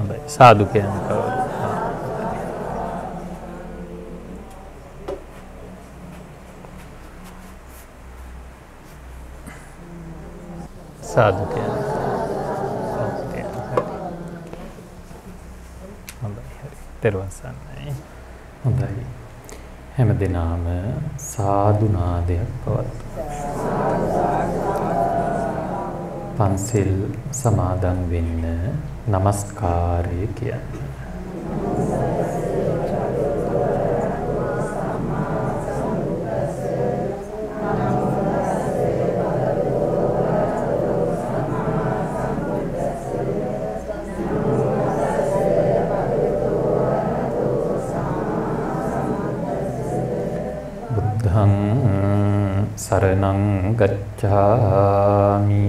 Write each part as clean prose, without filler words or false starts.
හොඳයි. සාදු කියන කවුරු? සාදු කියන හොඳයි. හරි. තෙරුවන් සරණයි. හොඳයි. හැමදෙනාම සාදු නාදයක් පවත්වමු. පන්සිල් සමාදන් වෙන්න නමස්කාරය කියන්නේ. බුද්ධං සරණං ගච්ඡාමි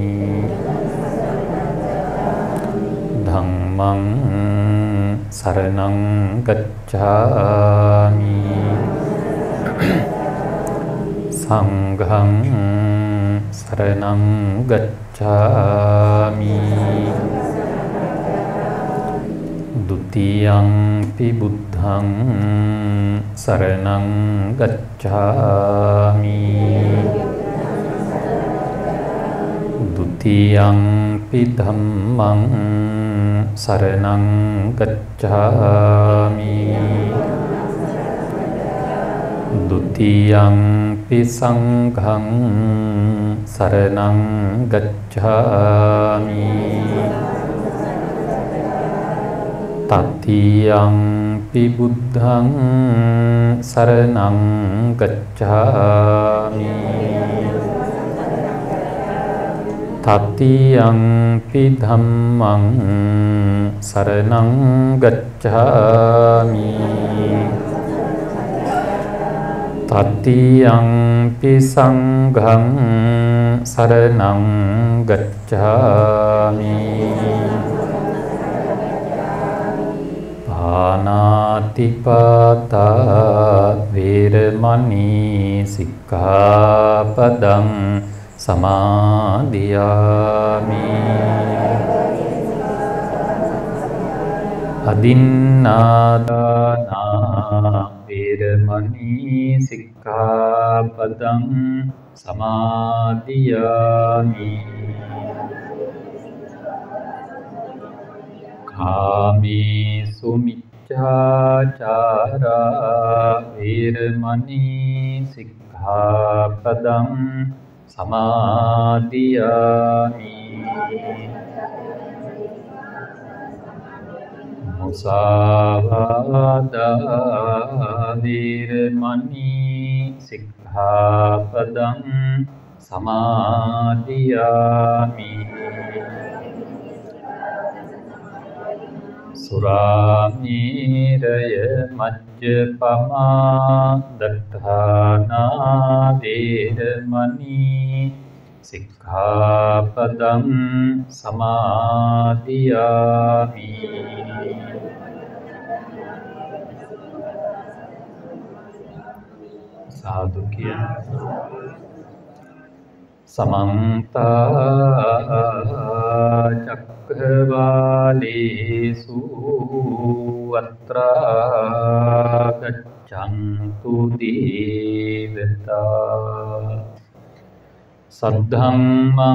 ධම්මං සරණං ගච්ඡාමි සංඝං සරණං ගච්ඡාමි ဒုတိယံ පි බුද්ධං සරණං ගච්ඡාමි ဒုတိယံ පි ධම්මං සරණං ගච්ඡාමි ဒုတိယံ පි සංඝං සරණං ගච්ඡාමි တတိယံ පි බුද්ධං සරණං ගච්ඡාමි တတိယံ පි ධම්මං සරණං ගච්ඡාමි တတိယံ පි සංඝං සරණං ගච්ඡාමි පානාතිපාතා වේරමණී සික්ඛාපදං සමාදියාමි අදින්නාදානා වේරමණී සික්ඛාපදං සමාදියාමි කාමේසු මිච්ඡාචාරා වේරමණී සික්ඛාපදං සමාදියාමි මුසාවාදා වේරමණී සික්ඛාපදං සමාදියාමි සුරාමේරය මජ්ජපමා දත්තානා වේරමණී සික්ඛාපදං සමාදියාමි සාදු කියන समन्त चक्रवालेषु अत्र गच्छन्तु देवता सद्धम्मं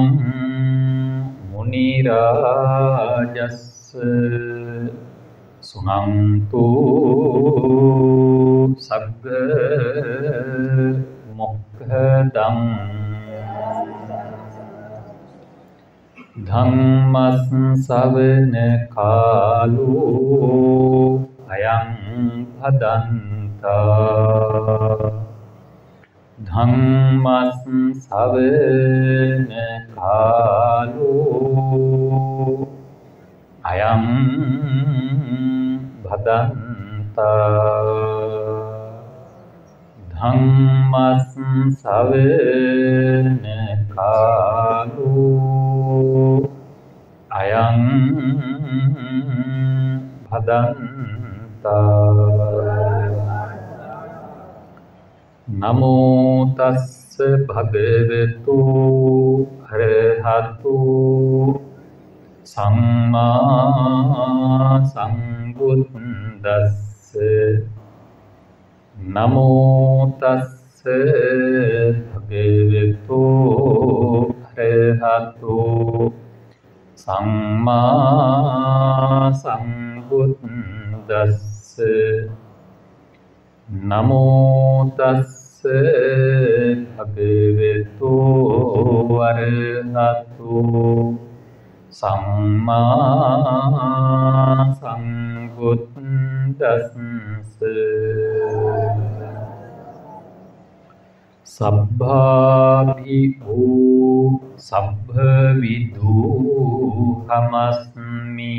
मुनिराजस्य सुनन्तु सग्ग मोक्षदम् ධම්මස්සවන කාලෝ අයං භදන්තා ධම්මස්සවන කාලෝ අයං භදන්තා ධම්මස්සවන කාලෝ අයං භදන්තා නමෝ තස්ස භගවතු අරහතු සම්මා සම්බුද්දස්ස නමෝ තස්ස භගවතු අරහතෝ සම්මා සම්බුද්දස්ස නමෝ තස්ස භගවතු අරහතෝ සම්මා සම්බුද්දස්ස සබ්බාභිභූ සබ්බවිදූහමස්මි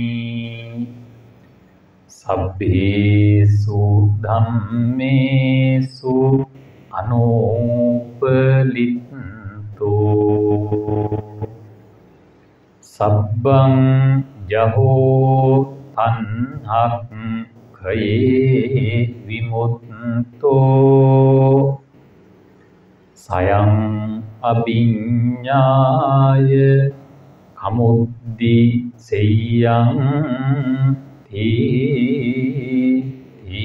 සබ්බේසු ධම්මේසු අනුපලිට්ඨෝ සබ්බං යහෝ තණ්හක්ඛයේ විමුක්තෝ සයං අභිඤ්ඤාය කමුද්දි සෙය්‍යං තී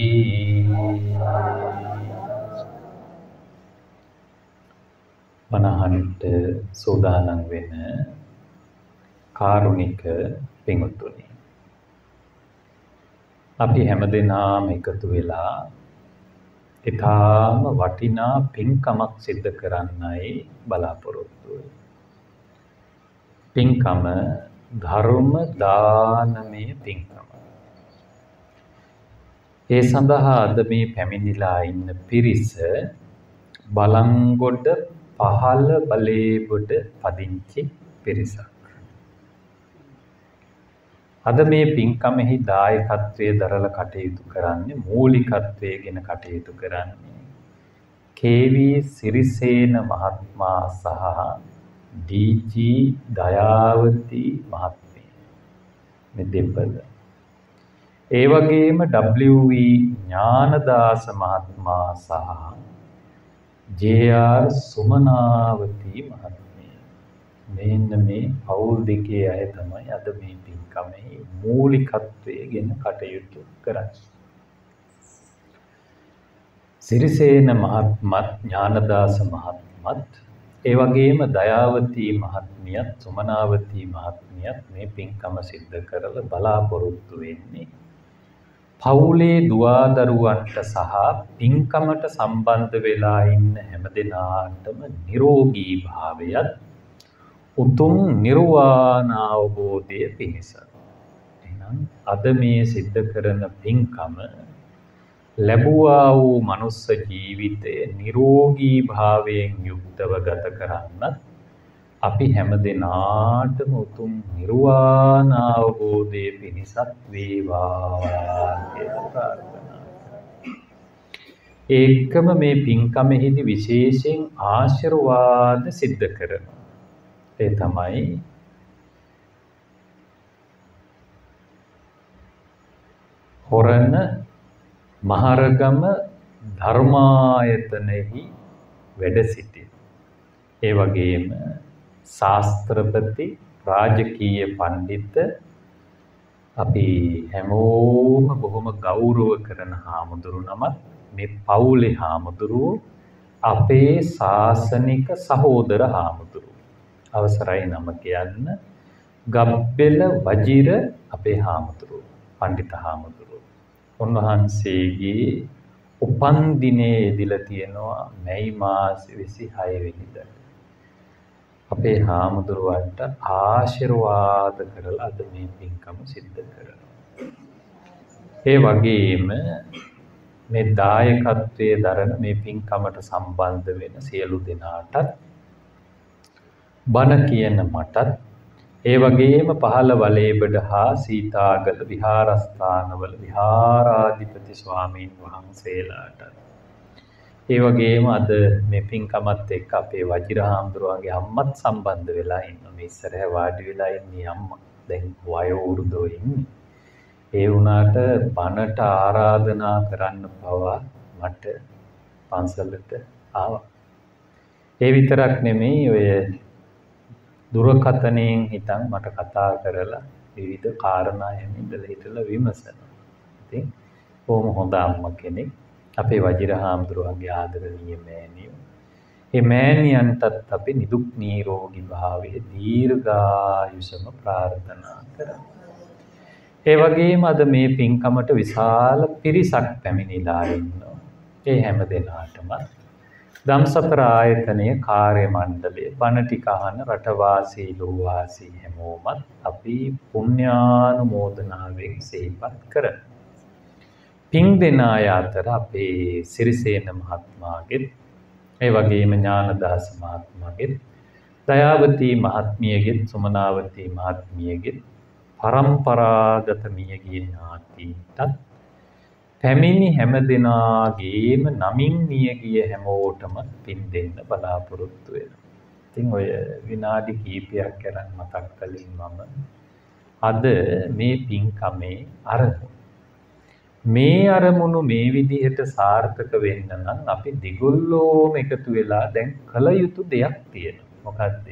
වනහන්ට සෝදානම් වෙන කාරුණික පින්වත්නි, අපි හැමදෙනාම එකතු වෙලා ඊටාම වටිනා පින්කමක් සිද්ධ කරන්නයි බලාපොරොත්තු වෙන්නේ. පින්කම ධර්ම දානමය පින්කම. ඒ සඳහා අද මේ පැමිණිලා ඉන්න පිරිස බලංගොඩ පහළ බලේගොඩ පදිංචි පිරිසක්. අද මේ පින්කමෙහි දායකත්වයේ දරලා කටයුතු කරන්නේ, මූලිකත්වයේ ගෙන කටයුතු කරන්නේ කේ.වී. සිරිසේන මහත්මයා සහ ඩී.ජී. දයාවති මහත්මිය. මේ දෙපළ. ඒ වගේම W.E. ඥානදාස මහත්මයා සහ J.R. සුමනාවති මහත්මිය. මෙන්න මේ පවුල් දෙකේ අය තමයි අද මේ පින්කමේ මූලිකත්වයේ ගෙන කටයුතු කරන්නේ. සිරිසේන මහත්මත්, ඥානදාස මහත්මත්, ඒ වගේම දයාවති මහත්මියත්, සුමනාවති මහත්මියත් මේ පින්කම සිද්ධ කරලා බලාපොරොත්තු වෙන්නේ පවුලේ දුවදරුවන්ට සහ පින්කමට සම්බන්ධ වෙලා ඉන්න හැමදෙනාටම නිරෝගී භාවයත් උතුම් නිර්වාණ අවබෝධය පිණිස. එහෙනම් අද මේ සිද්ධ කරන පින්කම ලැබුවා වූ මනුස්ස ජීවිතය නිරෝගී භාවයෙන් යුක්තව ගත කරන්නත් අපි හැමදෙනාටම උතුම් නිර්වාණ අවබෝධය පිණිසත් වේවා කියලා ප්‍රාර්ථනා කරනවා. ඒකම මේ පින්කමෙහිදී විශේෂයෙන් ආශිර්වාද සිද්ධ කරනවා. ඒ තමයි හොරණ මහරගම ධර්මායතනෙහි වැඩ සිටි. ඒ වගේම ශාස්ත්‍රපති රාජකීය පඬිත අපි හැමෝම බොහොම ගෞරව කරන හාමුදුරු නමක් මේ පවුලේ හාමුදුරුවෝ අපේ ශාසනික සහෝදර හාමුදුරුවෝ. අවසරයි නම කියන්න ගබ්බෙල වජිර අපේ හාමුදුරුවෝ, පඬිත හාමුදුරුවෝ. උන්වහන්සේගේ උපන් දිනේ එදිලා තියෙනවා මැයි මාසේ 26 වෙනිදා. අපේ හාමුදුරුවන්ට ආශිර්වාද කරලා අද මේ පින්කම සිද්ධ කරනවා. ඒ වගේම මේ දායකත්වයේ දරන මේ පින්කමට සම්බන්ධ වෙන සියලු දෙනාටත් බණ කියන මටත්, ඒ වගේම පහළ වලේබඩ හා සීතාගල විහාරස්ථානවල විහාරාධිපති ස්වාමීන් වහන්සේලාට, ඒ වගේම අද මේ පින්කමත් එක්ක අපේ වජිර හාමුදුරුවන්ගේ අම්මත් සම්බන්ධ වෙලා ඉන්නවා. මේ ඉස්සරහ වාඩි වෙලා ඉන්නේ අම්මා. දැන් වයෝවෘද්ධව ඉන්නේ. ඒ වුණාට බණට ආරාධනා කරන්න පවා මට පන්සලට ආවා. ඒ විතරක් නෙමෙයි, ඔය දුරකථනයෙන් හිටන් මට කතා කරලා විවිධ කාරණා හැම ඉඳලා හිටලා විමසනවා. ඉතින් බොහොම හොඳ අම්මා කෙනෙක්. අපේ වජිරහාමුදුරුවන්ගේ ආදරණීය මෑණියෝ. මේ මෑණියන්ටත් අපි නිදුක් නිරෝගී භාවයේ දීර්ඝායුෂම ප්‍රාර්ථනා කරමු. ඒ වගේම අද මේ පින්කමට විශාල පිරිසක් පැමිණිලා ඉන්නවා. ඒ හැම දෙනාටම ධම්සපර ආයතනයේ කාර්ය මණ්ඩලය බණ ටික අහන රටවාසී ලෝවාසී හැමෝමත් අපි පුණ්‍යානුමෝදනාවෙන් සිහිපත් කරමු. පින් දෙන අය අතර අපේ සිරිසේන මහත්මයාගෙත් ඒ වගේම ඥානදාස මහත්මයාගෙත් දයාවතී මහත්මියගෙත් සුමනාවතී මහත්මියගෙත් පරම්පරාගත මියගිය ඥාතීන්ටත් පැමිණි හැම දෙනාගේම නමින් මියගිය හැමෝටම පින් දෙන්න බලාපොරොත්තු වෙනවා. ඉතින් ඔය විනාඩි කිහිපයක් කරන් මතක් කලින් මම අද මේ පින්කමේ අරමුණ මේ අරමුණු මේ විදිහට සාර්ථක වෙන්න නම් අපි දෙගොල්ලෝම එකතු වෙලා දැන් කළ යුතු දෙයක් තියෙනවා. මොකක්ද?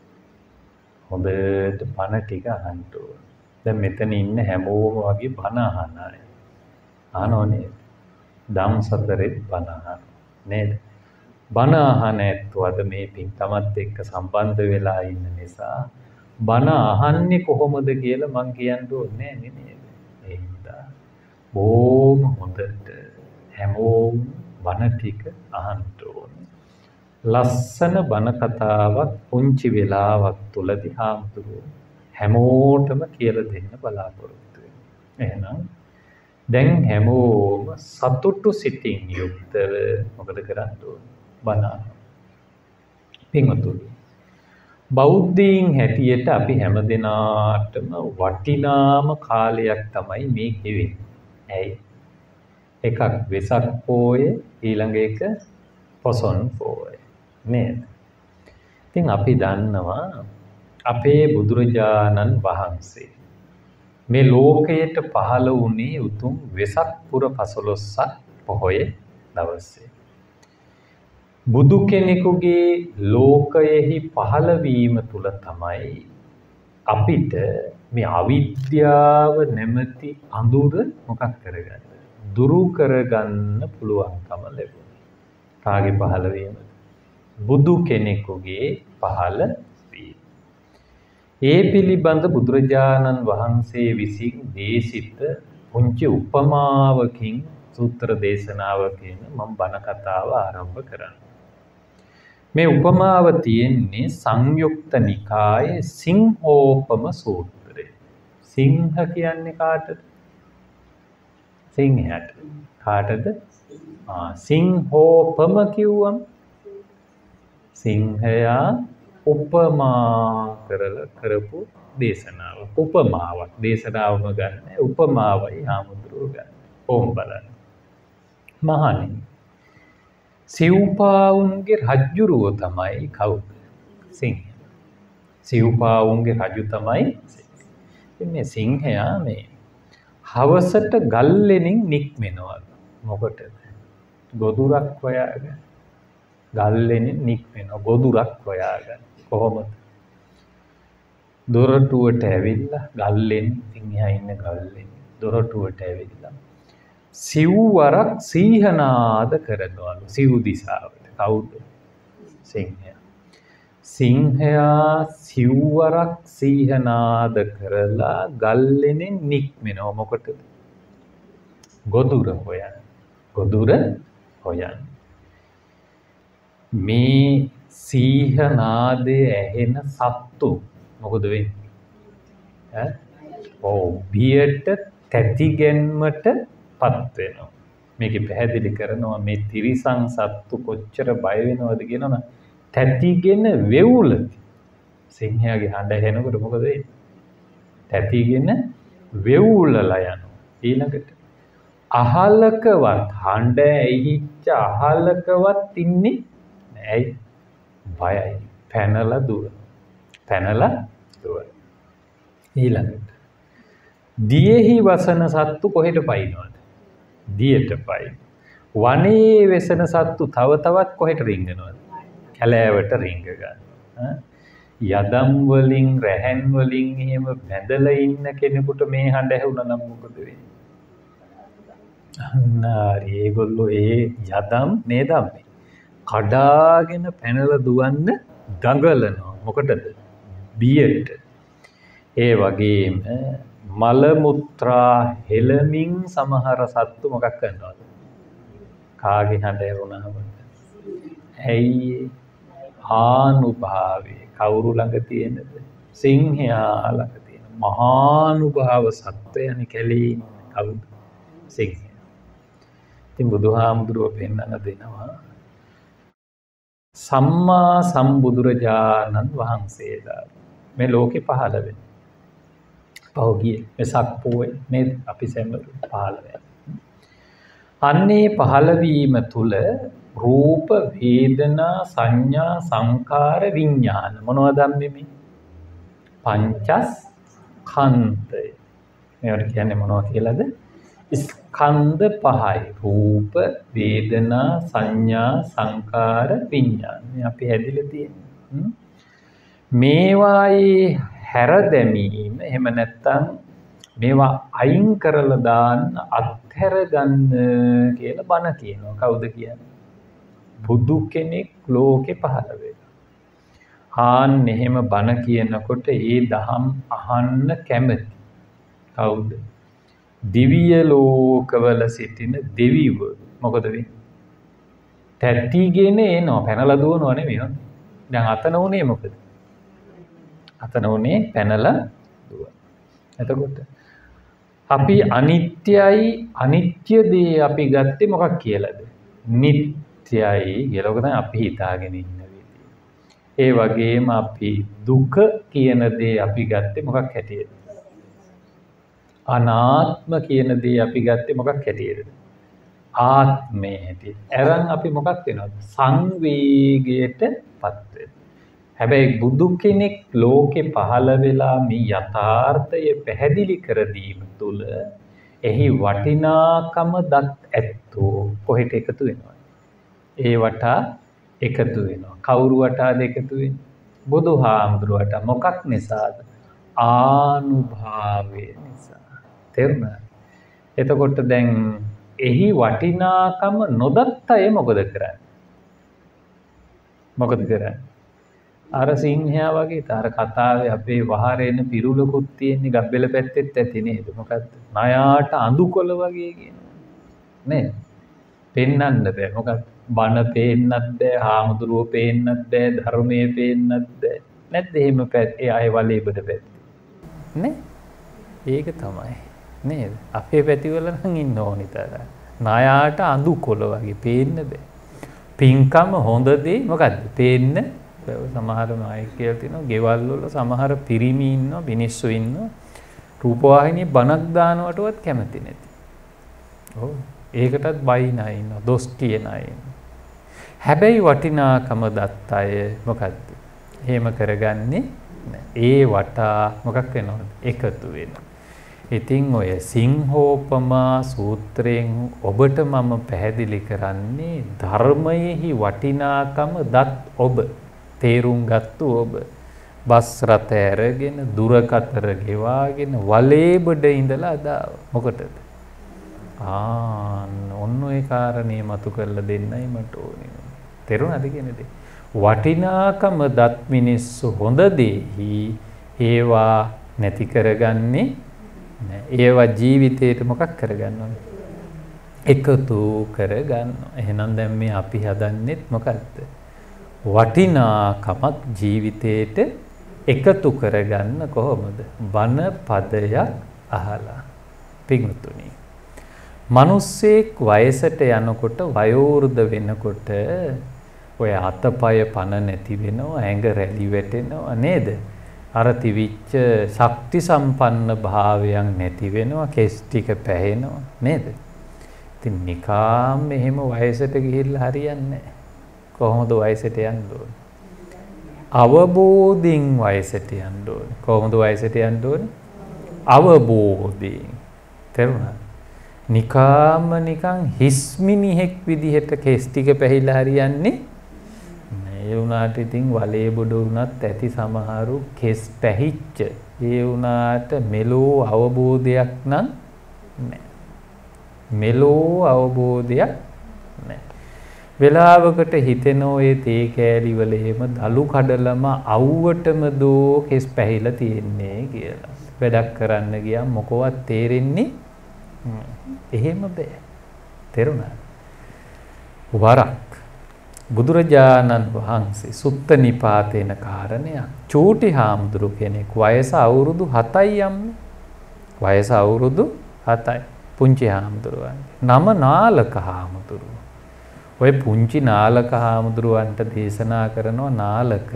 හොඳට බණ ටික අහන්න ඕන. දැන් මෙතන ඉන්න හැමෝම වගේ බණ අහන අය. අහනෝනේ. ධම්සතරෙත් බණ අහන නේද? බණ අහන ඇත්තෝ අද මේ පින්කමත් එක්ක සම්බන්ධ වෙලා ඉන්න නිසා බණ අහන්නේ කොහොමද කියලා මං කියන්න ඕනේ නේද? ඒ හින්දා බොහොම හොඳට හැමෝම බණ ටික අහන්න ඕනේ. ලස්සන බණ කතාවක් පුංචි වෙලාවක් තුලදී හාමුදුරුවෝ හැමෝටම කියලා දෙන්න බලාපොරොත්තු වෙනවා. එහෙනම් දැන් හැමෝම සතුටු සිතින් යුක්තව මොකද කරන්න ඕනේ? බණ අහන්න. පින්වතුනි බෞද්ධයින් හැටියට අපි හැමදෙනාටම වටිනාම කාලයක් තමයි මේ ගෙවෙන්නේ. ඇයි? එකක් වෙසක් පෝය ඊළඟ එක පොසොන් පෝය නේද? ඉතින් අපි දන්නවා අපේ බුදුරජාණන් වහන්සේ මේ ලෝකයට පහළ වුණේ උතුම් වෙසක් පුර 15ක් පොහොය දවසේ. බුදු කෙනෙකුගේ ලෝකයෙහි පහළ වීම තුල තමයි අපිට මේ අවිද්‍යාව නැමැති අඳුර මොකක් කරගන්න දුරු කරගන්න පුළුවන්කම ලැබුණා. කාගේ පහළ වීමද? බුදු කෙනෙකුගේ පහළ වීම. ඒ පිළිබඳ බුදුරජාණන් වහන්සේ විසින් දේශිත පුංචි උපමාවකින් සූත්‍ර දේශනාවකින් මම බණ කතාව ආරම්භ කරනවා. මේ උපමාව තියෙන්නේ සංයුක්ත නිකායේ සිංහෝපම සූත්‍රයේ. සිංහ කියන්නේ කාටද? සිංහයාට. කාටද? සිංහෝපම කිව්වම සිංහයා උපමා කරලා කරපු දේශනාව. උපමාවක්. දේශනාවම ගන්න. උපමාවයි හාමුදුරුවෝ ගන්න. ඕම් බලන්න. මහණෙනි සිව්පාවුන්ගේ රජුරුව තමයි කවුද? සිංහයා. සිව්පාවුන්ගේ රජු තමයි සිංහයා. මේ සිංහයා මේ හවසට ගල්ලෙනින් නික්මෙනවා. මොකටද? ගොදුරක් හොයාගෙන. ගල්ලෙනින් නික්මෙනවා. ගොදුරක් හොයාගෙන. කොහොමද? දොරටුවට ඇවිල්ලා ගල්ලෙන් සිංහයා ඉන්න ගල්ලෙන් දොරටුවට ඇවිල්ලා සිව්වරක් සීහනාද කරනවලු සිව් දිසාවට. කවුද? සිංහයා. සිංහයා සිව්වරක් සීහනාද කරලා ගල්ලෙනින් නික්මෙනවා. මොකටද? ගොදුර හොයන්න. ගොදුර හොයන්න. මේ සීහනාදේ ඇහෙන සත්තු මොකද වෙන්නේ? බියට තැතිගැන්මට පත් වෙනවා. මේක පැහැදිලි කරනවා මේ තිරිසන් සත්තු කොච්චර බය වෙනවද කියනවනම් තැතිගෙන වෙවුලති. සිංහයාගේ හඬ ඇහෙනකොට මොකද වෙන්නේ? තැතිගෙන වෙවුලලා යනවා. ඊළඟට අහලකවත් හඬ ඇහිච්ච අහලකවත් ඉන්නේ නැහැ. බයයි. පැනලා දුර. පැනලා දුර. ඊළඟට දියෙහි වසන සත්තු කොහෙට පයින්නවද? දියට පයින්. වනයේ වෙසෙන සත්තු තව තවත් කොහෙට රිංගනවද? කැලෑවට රිංග ගන්නවා. යදම් වලින් රැහන් වලින් එහෙම බැඳලා ඉන්න කෙනෙකුට මේ හඬ ඇහුණා නම් මොකද වෙන්නේ? අන්න හරි ඒගොල්ලෝ ඒ යදම් නේද අපි කඩාගෙන පැනලා දුවන්න දඟලනවා. මොකටද? බියට. ඒ වගේම මල මුත්‍රා හෙලමින් සමහර සත්තු මොකක් කරනවද? කාගේ හඬ ඇහුණාම ඇයි ආනුභාවය කවුරු ළඟ තියෙනද? සිංහයා ළඟ තියෙන මහානුභාව සත්වයනි කැලේ කවුද? සිංහයා. ඉතින් බුදුහාමුදුරුවෝ පෙන්වන දෙනවා සම්මා සම්බුදුරජාණන් වහන්සේලා මේ ලෝකේ පහළ වෙන්නේ. පහුගිය වෙසක් පොයේ නේද? අපි සැම පහළ වෙන්නේ. අන්නේ පහළවීම තුල රූප වේදනා සංඥා සංකාර විඥාන මොනවද මේ? පංචස්කන්ධය. මේවට කියන්නේ මොනවද කියලාද? ස්කන්ධ පහයි. රූප වේදනා සංඥා සංකාර විඥාන. මේ අපි හැදිලා තියෙන්නේ. මේවායේ හැර දැමීම එහෙම නැත්නම් මේවා අයින් කරලා දාන්න අත්හැර ගන්න කියලා බණ කියනවා. කවුද කියන්නේ? බුදු කෙනෙක් ලෝකේ පහළ වෙලා. ආන් එහෙම බණ කියනකොට ඒ දහම් අහන්න කැමති. කවුද? දිව්‍ය ලෝකවල සිටින දෙවිවරු. මොකද වෙන්නේ? තැටිගෙන එනවා. පැනලා දුවනව නෙවෙයි. දැන් අතන උනේ මොකද? අතන උනේ පැනලා දුවන. එතකොට අපි අනිත්‍යයි අනිත්‍ය දේ අපි ගත්තේ මොකක් කියලාද? නිට්ටයයි කියලා. ඔක තමයි අපි හිතාගෙන ඉන්න විදිය. ඒ වගේම අපි දුක කියන දේ අපි ගත්තේ මොකක් හැටියද? අනාත්ම කියන දේ අපි ගත්තේ මොකක් හැටියද? ආත්මේ හැටියට. අරන් අපි මොකක් වෙනවද? සංවේගයටපත් වෙනවා. හැබැයි බුදු කෙනෙක් ලෝකේ පහළ වෙලා මේ යථාර්ථය පැහැදිලි කර දීම තුළ එහි වටිනාකම දත් ඇත්තෝ කොහෙට එකතු වෙනවා? ඒ වටා එකතු වෙනවා. කවුරු වටාද එකතු වෙන්නේ? බුදුහාමුදුරුවට. මොකක් නිසාද? ආනුභාවය නිසා. තේරුණාද? එතකොට දැන් එහි වටිනාකම නොදත් අය මොකද කරන්නේ? මොකද කරන්නේ? අර සිංහයා වගේ අර කතාවේ අපේ වහරේන පිරුලකුත් තියෙන්නේ ගබ්බෙල පැත්තෙත් ඇති නේද? මොකද්ද? ණයාට අඳුකොළ වගේ කියනවා. නේද? පෙන්නන්න බෑ. මොකක්ද? බණ පේන්නත් බෑ, හාමුදුරුවෝ පේන්නත් බෑ, ධර්මයේ පේන්නත් බෑ. නැත්ද එහෙම ඒ අය වලේබඩ පැත්තේ. නේ? ඒක තමයි. නේද? අපේ පැතිවල නම් ඉන්න ඕනි තරම්. ණයාට අඳුකොළ වගේ පේන්න බෑ. පින්කම හොඳ දේ මොකද්ද? පේන්න සමහර අය කියලා තියෙනවා ගෙවල් වල සමහර පිරිමි ඉන්නවා මිනිස්සු ඉන්නවා රූපවාහිනියේ බණක් දානවටවත් කැමති නැති. ඔව් ඒකටත් බයින අය ඉන්නවා දොස් කියන අය ඉන්නවා. හැබැයි වටිනාකම දත් අය මොකද්ද? එහෙම කරගන්නේ ඒ වටා මොකක් වෙනවද? එකතු වෙනවා. ඉතින් ඔය සිංහෝපමා සූත්‍රයෙන් ඔබට මම පැහැදිලි කරන්නේ ධර්මයේහි වටිනාකම දත් ඔබ තේරුම් ගත්තු ඔබ බස් රථ ඇරගෙන දුරකතර ගෙවාගෙන වලේබඩ ඉඳලා අදාව මොකටද? ඔන්න ඔය කාරණේ මතු කරලා දෙන්නයි මට ඕනේ. තේරුණාද කියන දේ? වටිනාකම දත් මිනිස්සු හොඳ දෙහි ඒවා නැති කරගන්නේ නෑ. ඒවා ජීවිතේට මොකක් කරගන්නවද? එකතු කරගන්නවා. එහෙනම් දැන් මේ අපි හදන්නෙත් මොකද්ද? වටිනාකමක් ජීවිතේට එකතු කරගන්න කොහොමද? බණ පදයක් අහලා. පින්තුනි, මිනිස්සෙක් වයසට යනකොට වයෝවෘද්ධ වෙනකොට ඔය අතපය පන නැති වෙනවා, ඇඟ රැලි වැටෙනවා නේද? අර තිවිච්ච ශක්ති සම්පන්න භාවයන් නැති වෙනවා, කෙස් ටික පැහෙනවා නේද? ඉතින් නිකාම් එහෙම වයසට ගිහිල්ලා හරියන්නේ නැහැ. කොහොමද වයසට යන්න ඕනේ? අවබෝධයෙන් වයසට යන්න ඕනේ. කොහොමද වයසට යන්න ඕනේ? අවබෝධයෙන්. තේරුණාද? නිකන් හිස් මිනිහෙක් විදිහට කෙස් ටික පැහිලා හරියන්නේ නෑ. ඒ වුණාට ඉතින් වලේ බොඩ වුණත් ඇති සමහරු කෙස් පැහිච්ච. ඒ වුණාට මෙලෝ අවබෝධයක් නම් නැහැ. මෙලෝ අවබෝධයක් නැහැ. වෙලාවකට හිතෙනෝ ඒ තේ කෑලි වල එහෙම දලු කඩලම අවුවටම දෝ කෙස් පැහිලා තියෙන්නේ කියලා. වැඩක් කරන්න ගියාම මොකවත් තේරෙන්නේ එහෙම බෑ. තේරුණාද? වරක් බුදුරජාණන් වහන්සේ සුත්ත නිපාතේන කාරණයක් චූටි හාමුදුරු කෙනෙක් වයස අවුරුදු 7යි යම්මේ. වයස අවුරුදු 7යි. පුංචි හාමුදුරුවන්. නම නාලක හාමුදුරුව. ඔය පුංචි නාලක හාමුදුරුවන්ට දේශනා කරනවා නාලක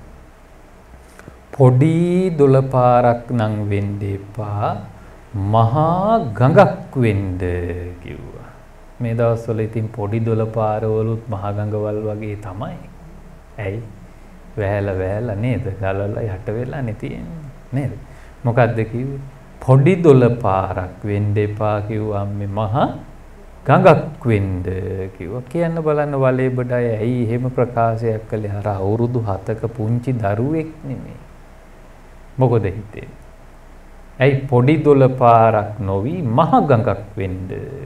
පොඩි දොළපාරක් නම් වෙන්න එපා මහා ගඟක් වෙන්න කිව්වා. මේ දවස්වල ඉතින් පොඩි දොළපාරවලුත් මහා ගඟවල් වගේ තමයි. ඇයි? වැහැලා නේද? ගලලා යට වෙලානේ තියෙන්නේ නේද? මොකද්ද කිව්වේ? පොඩි දොළපාරක් වෙන්න එපා කිව්වා මේ මහා ගඟක් වෙන්න කිව්වා. කියන්න බලන්න වලේ බඩය ඇයි එහෙම ප්‍රකාශයක් කළේ? අර අවුරුදු 7ක පුංචි දරුවෙක් නෙමෙයි. මොකද හිතේ? ඇයි පොඩි දොළපාරක් නොවි මහා ගඟක් වෙන්න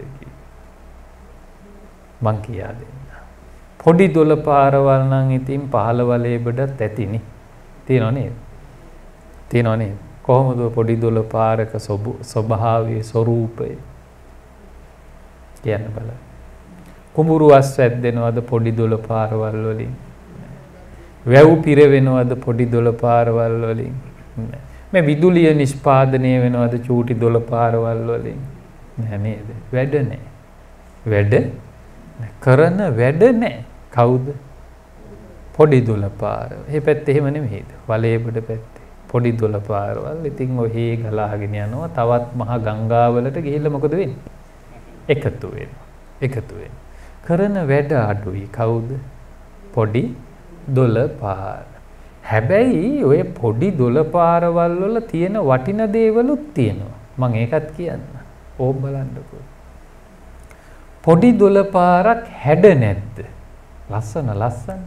මං කියා දෙන්න. පොඩි දොළපාරවල් නම් ඉතින් පහළ වලේ බඩත් ඇතිනේ. තියනව නේද? තියනව නේද? කොහොමද පොඩි දොළපාරක ස්වභාවයේ ස්වરૂපය? කියන්න බලන්න. කුඹුරු අස් වැද්දෙනවද පොඩි දොළපාරවල් වලින්? වැව් පිරවෙනවද පොඩි දොළපාරවල් වලින්? මේ විදුලිය නිෂ්පාදනය වෙනවද චූටි දොළපාරවල් වලින්? නෑ නේද? වැඩ නෑ. වැඩ කරන වැඩ නෑ. කවුද? පොඩි දොළපාර. මේ පැත්තේ එහෙම නෙමෙයිද? වලේබඩ පැත්තේ. පොඩි දොළපාරවල් ඉතින් ඔහේ ගලාගෙන යනවා. තවත් මහා ගංගාවලට ගිහිල්ලා මොකද වෙන්නේ? එකතු වෙනවා. කරන වැඩ අඩුයි. කවුද? පොඩි දොළපාර. හැබැයි ඔය පොඩි දොළපාරවල් වල තියෙන වටින දේවලුත් තියෙනවා. මම ඒකත් කියන්න. ඕක බලන්නකෝ. පොඩි දොළපාරක් හැඩ නැද්ද? ලස්සන.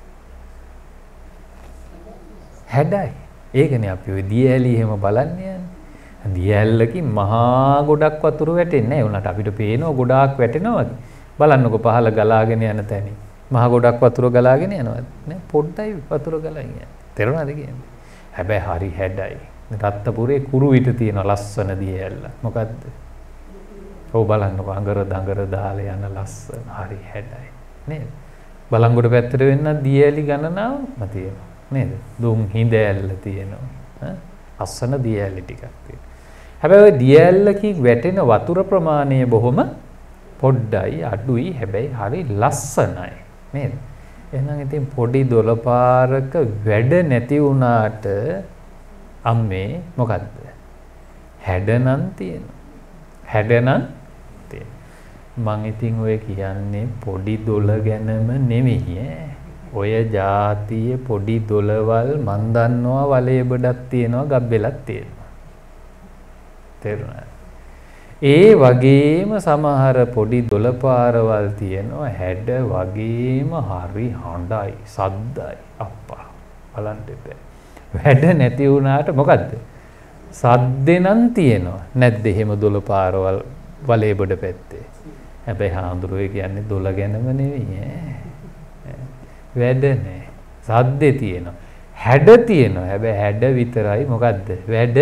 හැඩයි. ඒකනේ අපි ඔය දියඇලි එහෙම බලන්නේ යන්නේ. දියඇල්ලකින් මහා ගොඩක් වතුර වැටෙන්නේ නැහැ. උනට අපිට පේනවා ගොඩාක් වැටෙනවා වගේ. බලන්නකෝ පහළ ගලාගෙන යන තැන. මහා ගොඩක් වතුර ගලාගෙන යනවද? නෑ පොඩ්ඩයි වතුර ගලාගෙන යන්නේ. තේරුණාද කියන්නේ? හැබැයි හරි හැඩයි. රත්තරපුරේ කුරු විට තියෙන ලස්සන දියඇල්ල. මොකද්ද? ඔව් බලන්නකෝ අඟර දඟර දාලා යන ලස්සන හරි හැඩයි. නේද? බලංගොඩ පැත්තට වෙන්න දියඇලි ගණනාවක්ම තියෙනවා. නේද? දුම් හිඳ ඇල්ල තියෙනවා. අස්සන දියඇලි ටිකක් තියෙනවා. හැබැයි ඔය දියඇල්ලකින් වැටෙන වතුර ප්‍රමාණය බොහොම පොඩ්ඩයි අඩුයි. හැබැයි හරි ලස්සනයි. නේද? එහෙනම් ඉතින් පොඩි දොළපාරක වැඩ නැති වුණාට අම්මේ මොකද්ද? හැඩනම් තියෙනවා. හැඩනම් තියෙනවා. මං ඉතින් ඔය කියන්නේ පොඩි දොළ ගැනම නෙමෙයි ඈ. ඔය જાතියේ පොඩි දොළවල් මන් දන්නවා වලේ බඩක් තියෙනවා ගබ්බෙලක් තියෙනවා. තේරුණාද? ඒ වගේම සමහර පොඩි දොළපාරවල් තියෙනවා හැඩ වගේම හරි හඬයි සද්දයි අප්පා බලන්න බෑ. වැඩ නැති වුණාට මොකද්ද? සද්දෙනම් තියෙනවා. නැද්ද එහෙම දොළපාරවල් වලේ බඩ පැත්තේ? හැබැයි හාමුදුරුවෝ කියන්නේ දොළ ගැනම නෙවෙයි ඈ. වැඩ නැහැ. සද්දේ තියෙනවා. හැඩ තියෙනවා. හැබැයි හැඩ විතරයි මොකද්ද? වැඩ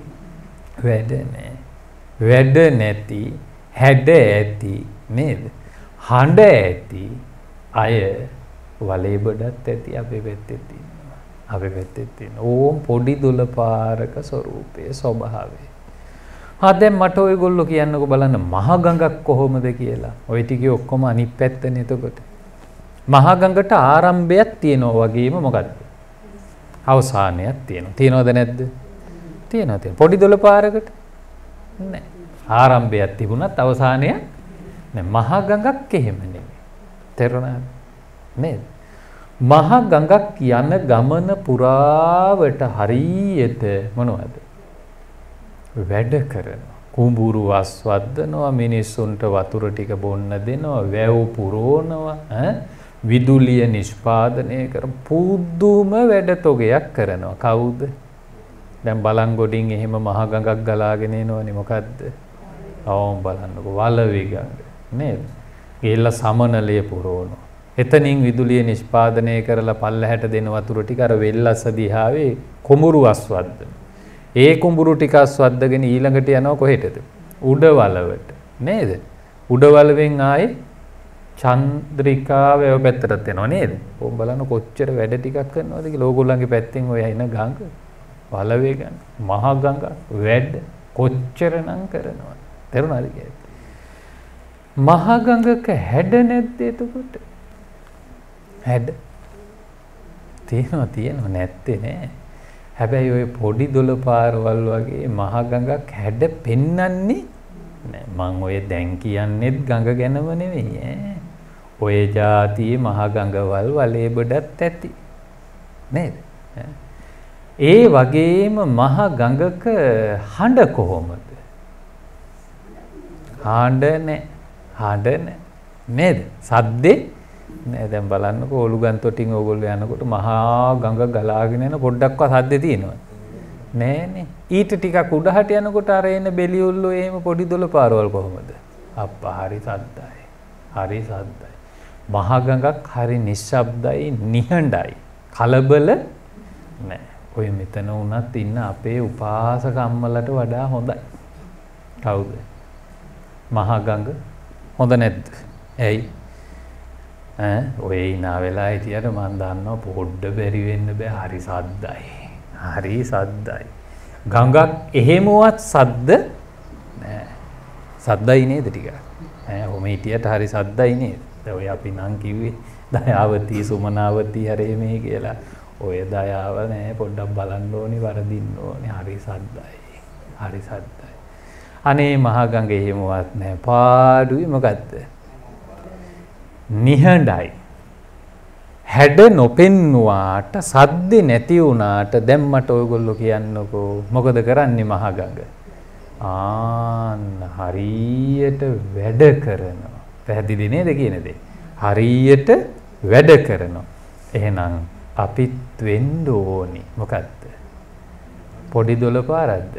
නැහැ. වැඩ නැති හැඩ ඇති නේද? හඬ ඇති අය වලේ බඩත් ඇති අපේ පැත්තේ තියෙනවා. අපේ පැත්තේ තියෙන ඕම් පොඩි දොළපාරක ස්වરૂපයේ ස්වභාවය. දැන් මට ඔයගොල්ලෝ කියන්නකෝ බලන්න මහා ගඟක් කොහොමද කියලා. ওই ටිකේ ඔක්කොම අනිත් පැත්තනේ එතකොට. මහා ගඟට ආරම්භයක් තියෙනවා වගේම මොකද්ද? අවසානයක් තියෙනවා. තියෙනවද නැද්ද? තියෙනවා. පොඩි දොළපාරකට නැහැ. ආරම්භයක් තිබුණත් අවසානයක් නැහැ. මහා ගඟක් එහෙම නෙමෙයි. තේරුණාද? නේද? මහා ගඟක් යන ගමන පුරාවට හරියට මොනවද? වැඩ කරනවා. කුඹුරු අස්වද්දනවා, මිනිස්සුන්ට වතුර ටික බොන්න දෙනවා, වැව් පුරවනවා, විදුලිය නිෂ්පාදනය කර පුදුම වැඩ තොගයක් කරනවා. කවුද? දැන් බලංගොඩින් එහෙම මහ ගඟක් ගලාගෙන එනවනේ මොකද්ද? අවම බලන්නකො වලවි ගඟ නේද? ගිහිල්ලා සමනලය පුරවනවා. එතනින් විදුලිය නිෂ්පාදනය කරලා පල්ලහැට දෙන වතුර ටික අර වෙල්ලස දිහාවේ කුඹුරු අස්වද්දන. ඒ කුඹුරු ටික අස්වද්දගෙන ඊළඟට යනවා කොහෙටද? උඩවලවට නේද? උඩවලවෙන් ආයේ චන්ද්‍රිකාව ඔය පැත්තට එනවා නේද? ඕම් බලන්න කොච්චර වැඩ ටිකක් කරනවද කියලා. ඕගොල්ලන්ගේ පැත්තෙන් ඔය එන ගඟ වලවේ ගඟ මහා ගඟ වැඩ කොච්චරනම් කරනවද? තේරුණාද කියලා? මහා ගඟක හැඩ නැද්ද එතකොට? හැඩ තියෙනවා නැත්තේ නෑ. හැබැයි ඔය පොඩි දොළ පාරවල් වගේ මහා ගඟක් හැඩ පෙන්වන්නේ නෑ. මං ඔය දැන් කියන්නේත් ගඟ ගැනම නෙවෙයි ඈ. ඔය જાතියේ මහා ගඟවල් වලේ බඩත් ඇති නේද? ඒ වගේම මහා ගඟක හඬ කොහොමද? හඬ නෑ නේද? සද්දේ නෑ. දැන් බලන්නකෝ ඔලුගන් තොටින් ඕගොල්ලෝ යනකොට මහා ගඟ ගලාගෙන යන පොඩ්ඩක්වත් සද්දේ තියෙනවද? නෑනේ. ඊට ටිකක් උඩහට යනකොට අර එන බෙලියොල්ලෝ එහෙම පොඩි දොළ පාරවල් කොහොමද? අප්පා හරි සද්දයි. හරි සද්දයි. මහා ගඟක් හරි නිශ්ශබ්දයි, නිහඬයි. කලබල නෑ. ඔය මෙතන උනත් ඉන්න අපේ උපාසක අම්මලට වඩා හොඳයි. කවුද? මහා ගඟ හොඳ නැද්ද? ඇයි? ඔය ඉනා වෙලා හිටියට මන් දන්නවා පොඩ්ඩ බැරි වෙන්න බෑ. හරි සද්දයි. හරි සද්දයි. ගඟක් එහෙමවත් සද්ද නෑ. සද්දයි නේද ටික? ඔහොම හිටියට හරි සද්දයි නේද? ඔය අපි නම් කිව්වේ දයාවතී සුමනාවතී හරේ මේ කියලා. ඔය දයාව නෑ. පොඩ්ඩක් බලන්න ඕනි, වරදින්න ඕනි. හරි සද්දයි. හරි සද්දයි. අනේ මහා ගඟ එහෙමවත් නෑ. පාඩුයි මොකද්ද? නිහඬයි. හැඩ නොපෙන්නුවාට සද්දේ නැති වුණාට දැන් මට ඔයගොල්ලෝ කියන්නකෝ මොකද කරන්නේ මහා ගඟ? හරියට වැඩ කරනවා. පැහැදිලි නේද කියන දේ? හරියට වැඩ කරනවා. එහෙනම් අපිත් වෙන්න ඕනි. මොකද්ද? පොඩි දොළ පාරක්ද?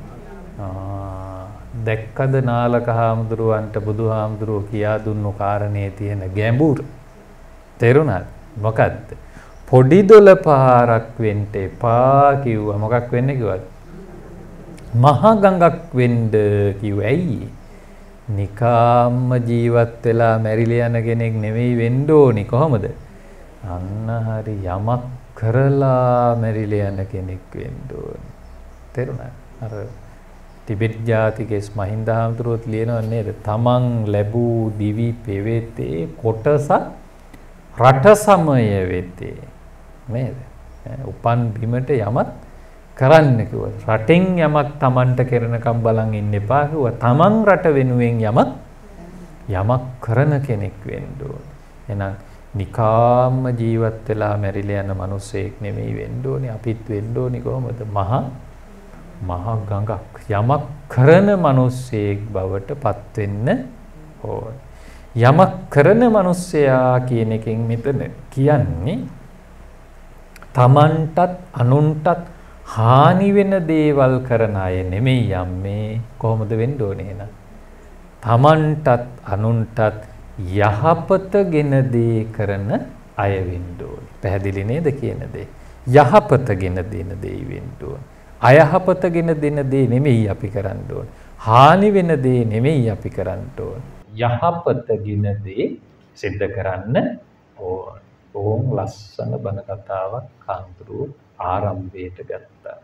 දැක්කද නාලක හාමුදුරුවන්ට බුදුහාමුදුරුවෝ කියා දුන්නු කාරණේ තියෙන ගැඹුර? තේරුණාද? මොකද්ද? පොඩි දොළ පාරක් වෙන්න එපා කිව්වා. මොකක් වෙන්න කිව්වද? මහා ගඟක් වෙන්න කිව්වා. ඇයි? නිකාම්ම ජීවත් වෙලා මැරිලා යන කෙනෙක් නෙවෙයි වෙන්න ඕනි. කොහොමද? අන්න හරි යමක් කරලා මැරිලා යන කෙනෙක් වෙන්න ඕනි. තේරුණාද? අර ටිබෙට් ජාතිකෙස් මහින්ද හාමුදුරුවෝත් ලියනවා නේද? තමන් ලැබූ දිවි පෙවෙතේ කොටසක් රට සමය වෙතේ නේද? උපන් බිමට යමක් කරන්න කිව්වා. රටෙන් යමක් තමන්ට කරනකම් බලන් ඉන්න එපා කිව්වා. තමන් රට වෙනුවෙන් යමක් කරන කෙනෙක් වෙන්න ඕනේ. එහෙනම් නිකාම්ම ජීවත් වෙලා මැරිලා යන මිනිසෙක් නෙමෙයි වෙන්න ඕනේ. අපිත් වෙන්න ඕනේ කොහොමද? මහා ගඟක් යමක් කරන මිනිසෙක් බවට පත් වෙන්න ඕනේ. යමක් කරන මිනිසයා කියන එකෙන් මෙතන කියන්නේ තමන්ටත් අනුන්ටත් හානි වෙන දේවල් කරන අය නෙමෙයි යන්නේ. කොහොමද වෙන්න ඕනේ එහෙනම්? තමන්ටත් අනුන්ටත් යහපත ගෙන දේ කරන අය වෙන්න ඕනේ. පැහැදිලි නේද කියන දේ? යහපත ගෙන දෙන දේ වෙන්න ඕනේ. අයහපත ගෙන දෙන දේ නෙමෙයි අපි කරන්න ඕනේ. හානි වෙන දේ නෙමෙයි අපි කරන්න ඕනේ. යහපත ගෙන දේ සිද්ධ කරන්න ඕන. ඕම් ලස්සන බණ කතාවක් කාන්තුරු ආරම්භයට ගත්තා.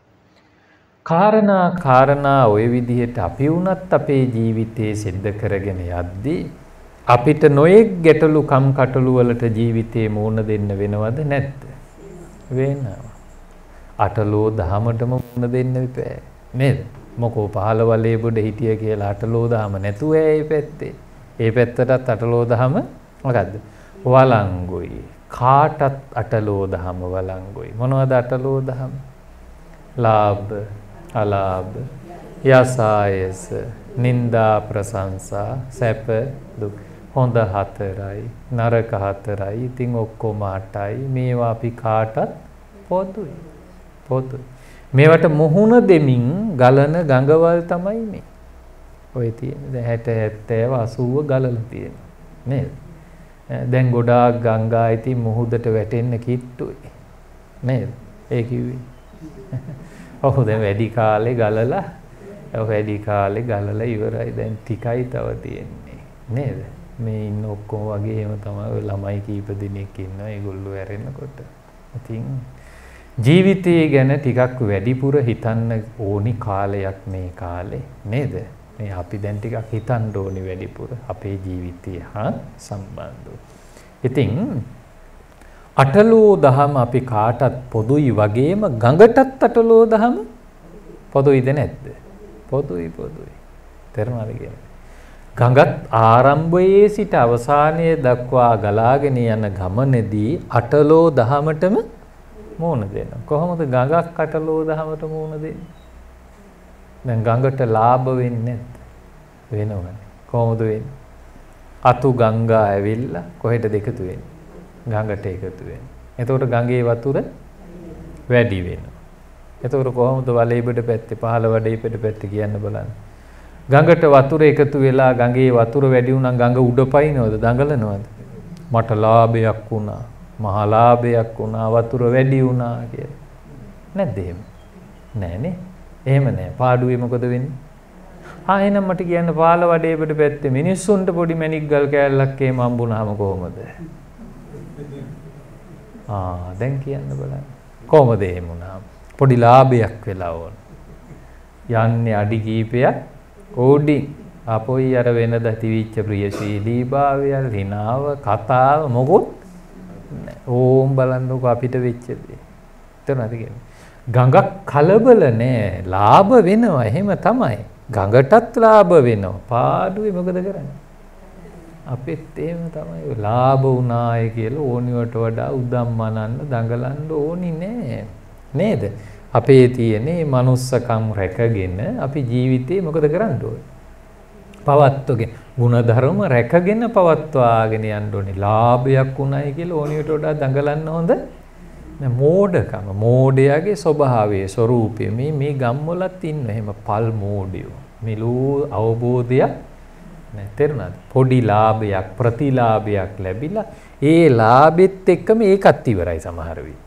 කාරණා ඔය විදිහට අපි වුණත් අපේ ජීවිතේ සිද්ධ කරගෙන යද්දී අපිට නොයෙක් ගැටලු කම්කටොළු වලට ජීවිතේ මුහුණ දෙන්න වෙනවද නැද්ද? වෙනවා. අටලෝ දහමටම මුහුණ දෙන්න විපෑ නේද? මොකෝ 15 වලේ බොඩ හිටිය කියලා අටලෝ දහම නැතුව ඒ පැත්තේ. ඒ පැත්තටත් අටලෝ දහම මොකද්ද? වළංගුයි. කාටත් අටලෝ දහම වළංගුයි. මොනවද අටලෝ දහම? ලාභ, අලාභ, යසායස, නිന്ദා ප්‍රශංසා, සැප දුක්. හොඳ 4යි නරක 4යි. ඉතින් ඔක්කොම 8යි. මේවා අපි කාටත් පොදුයි. පොදුයි. මේවට මුහුණ දෙමින් ගලන ගඟවල් තමයි මේ. ඔය තියෙන්නේ දැන් 60 70 80 ගලලා තියෙනවා. නේද? දැන් ගොඩාක් ගංගා ඉතින් මුහුදට වැටෙන්න කිට්ටුයි. නේද? ඒ කිව්වේ. ඔව් දැන් වැඩි කාලේ ගලලා ඉවරයි. දැන් ටිකයි තව තියෙන්නේ. නේද? මේ ඉන්න ඔක්කොම වගේ එහෙම තමයි ඔය ළමයි කීප දෙනෙක් ඉන්නවා. ඒගොල්ලෝ ඇරෙනකොට. ඉතින් ජීවිතය ගැන ටිකක් වැඩිපුර හිතන්න ඕනි කාලයක් මේ කාලේ. නේද? මේ අපි දැන් ටිකක් හිතන්න ඕනි වැඩිපුර අපේ ජීවිතය හා සම්බන්ධව. ඉතින් අටලෝ දහම අපි කාටත් පොදුයි වගේම ගඟටත් අටලෝ දහම පොදුයිද නැද්ද? පොදුයි. තේරුණාද කියන්නේ? ගඟත් ආරම්භයේ සිට අවසානයේ දක්වා ගලාගෙන යන ගමනේදී අටලෝ දහමටම මූණ දෙනවා. කොහොමද ගඟක් අටලෝ දහමට මූණ දෙන්නේ? දැන් ගඟට ලාභ වෙන්නේ නැද්ද? වෙනවනේ. කොහොමද වෙන්නේ? අතු ගංගා ඇවිල්ලා කොහෙටද එකතු වෙන්නේ? ගඟට එකතු වෙන්නේ. එතකොට ගඟේ වතුර වැඩි වෙනවා. එතකොට කොහොමද වලේබඩ පැත්තේ 15 වඩේපෙඩ පැත්තේ කියන්න බලන්න. ගඟට වතුර එකතු වෙලා ගඟේ වතුර වැඩි වුණා ගඟ උඩ පයින්නවද? දඟලනවද? මට ලාභයක් වුණා. මහා ලාභයක් වුණා වතුර වැඩි වුණා කියලා. නැද්ද එහෙම? නෑනේ. එහෙම නෑ. පාඩුවේ මොකද වෙන්නේ? එහෙනම් මට කියන්න 15 වඩේපෙඩ පැත්තේ මිනිස්සුන්ට පොඩි මැණික් ගල් කෑල්ලක් එහෙම හම්බුනහම කොහොමද? දැන් කියන්න බලන්න. කොහොමද එහෙම වුණාම? පොඩි ලාභයක් වෙලා ඕන. යන්නේ අඩි කීපයක් ඕඩි අපොයි අර වෙනද තිවිච්ච ප්‍රියශීලී භාවය, හිනාව, කතාව මොකොත් ඕම් බලන්නකො අපිට වෙච්ච දේ. එතනද කියන්නේ. ගඟක් කලබල නෑ. ලාභ වෙනවා. එහෙම තමයි. ගඟටත් ලාභ වෙනවා. පාඩුවේ මොකද කරන්නේ? අපිත් එහෙම තමයි. ලාභ වුණාය කියලා ඕනිවට වඩා උදම්මනන්න දඟලන්න ඕනි නෑ. නේද? අපේ තියෙන මේ manussකම් රැකගෙන අපි ජීවිතේ මොකද කරන්න ඕනේ? පවත්වගෙන ಗುಣධර්ම රැකගෙන පවත්වාගෙන යන්න ඕනේ. ලාභයක් උණයි කියලා ඕනියට වඩා දඟලන්න හොඳ නෑ. මෝඩකම, මෝඩයාගේ ස්වභාවයේ ස්වરૂපය මේ ගම්වලත් ඉන්න එහෙම පල් මෝඩයෝ. මෙලෝ අවබෝධයක් නෑ. තේරුණාද? පොඩි ලාභයක් ප්‍රතිලාභයක් ලැබිලා ඒ ලාභෙත් එක්කම ඒකත් ඉවරයි සමහර විට.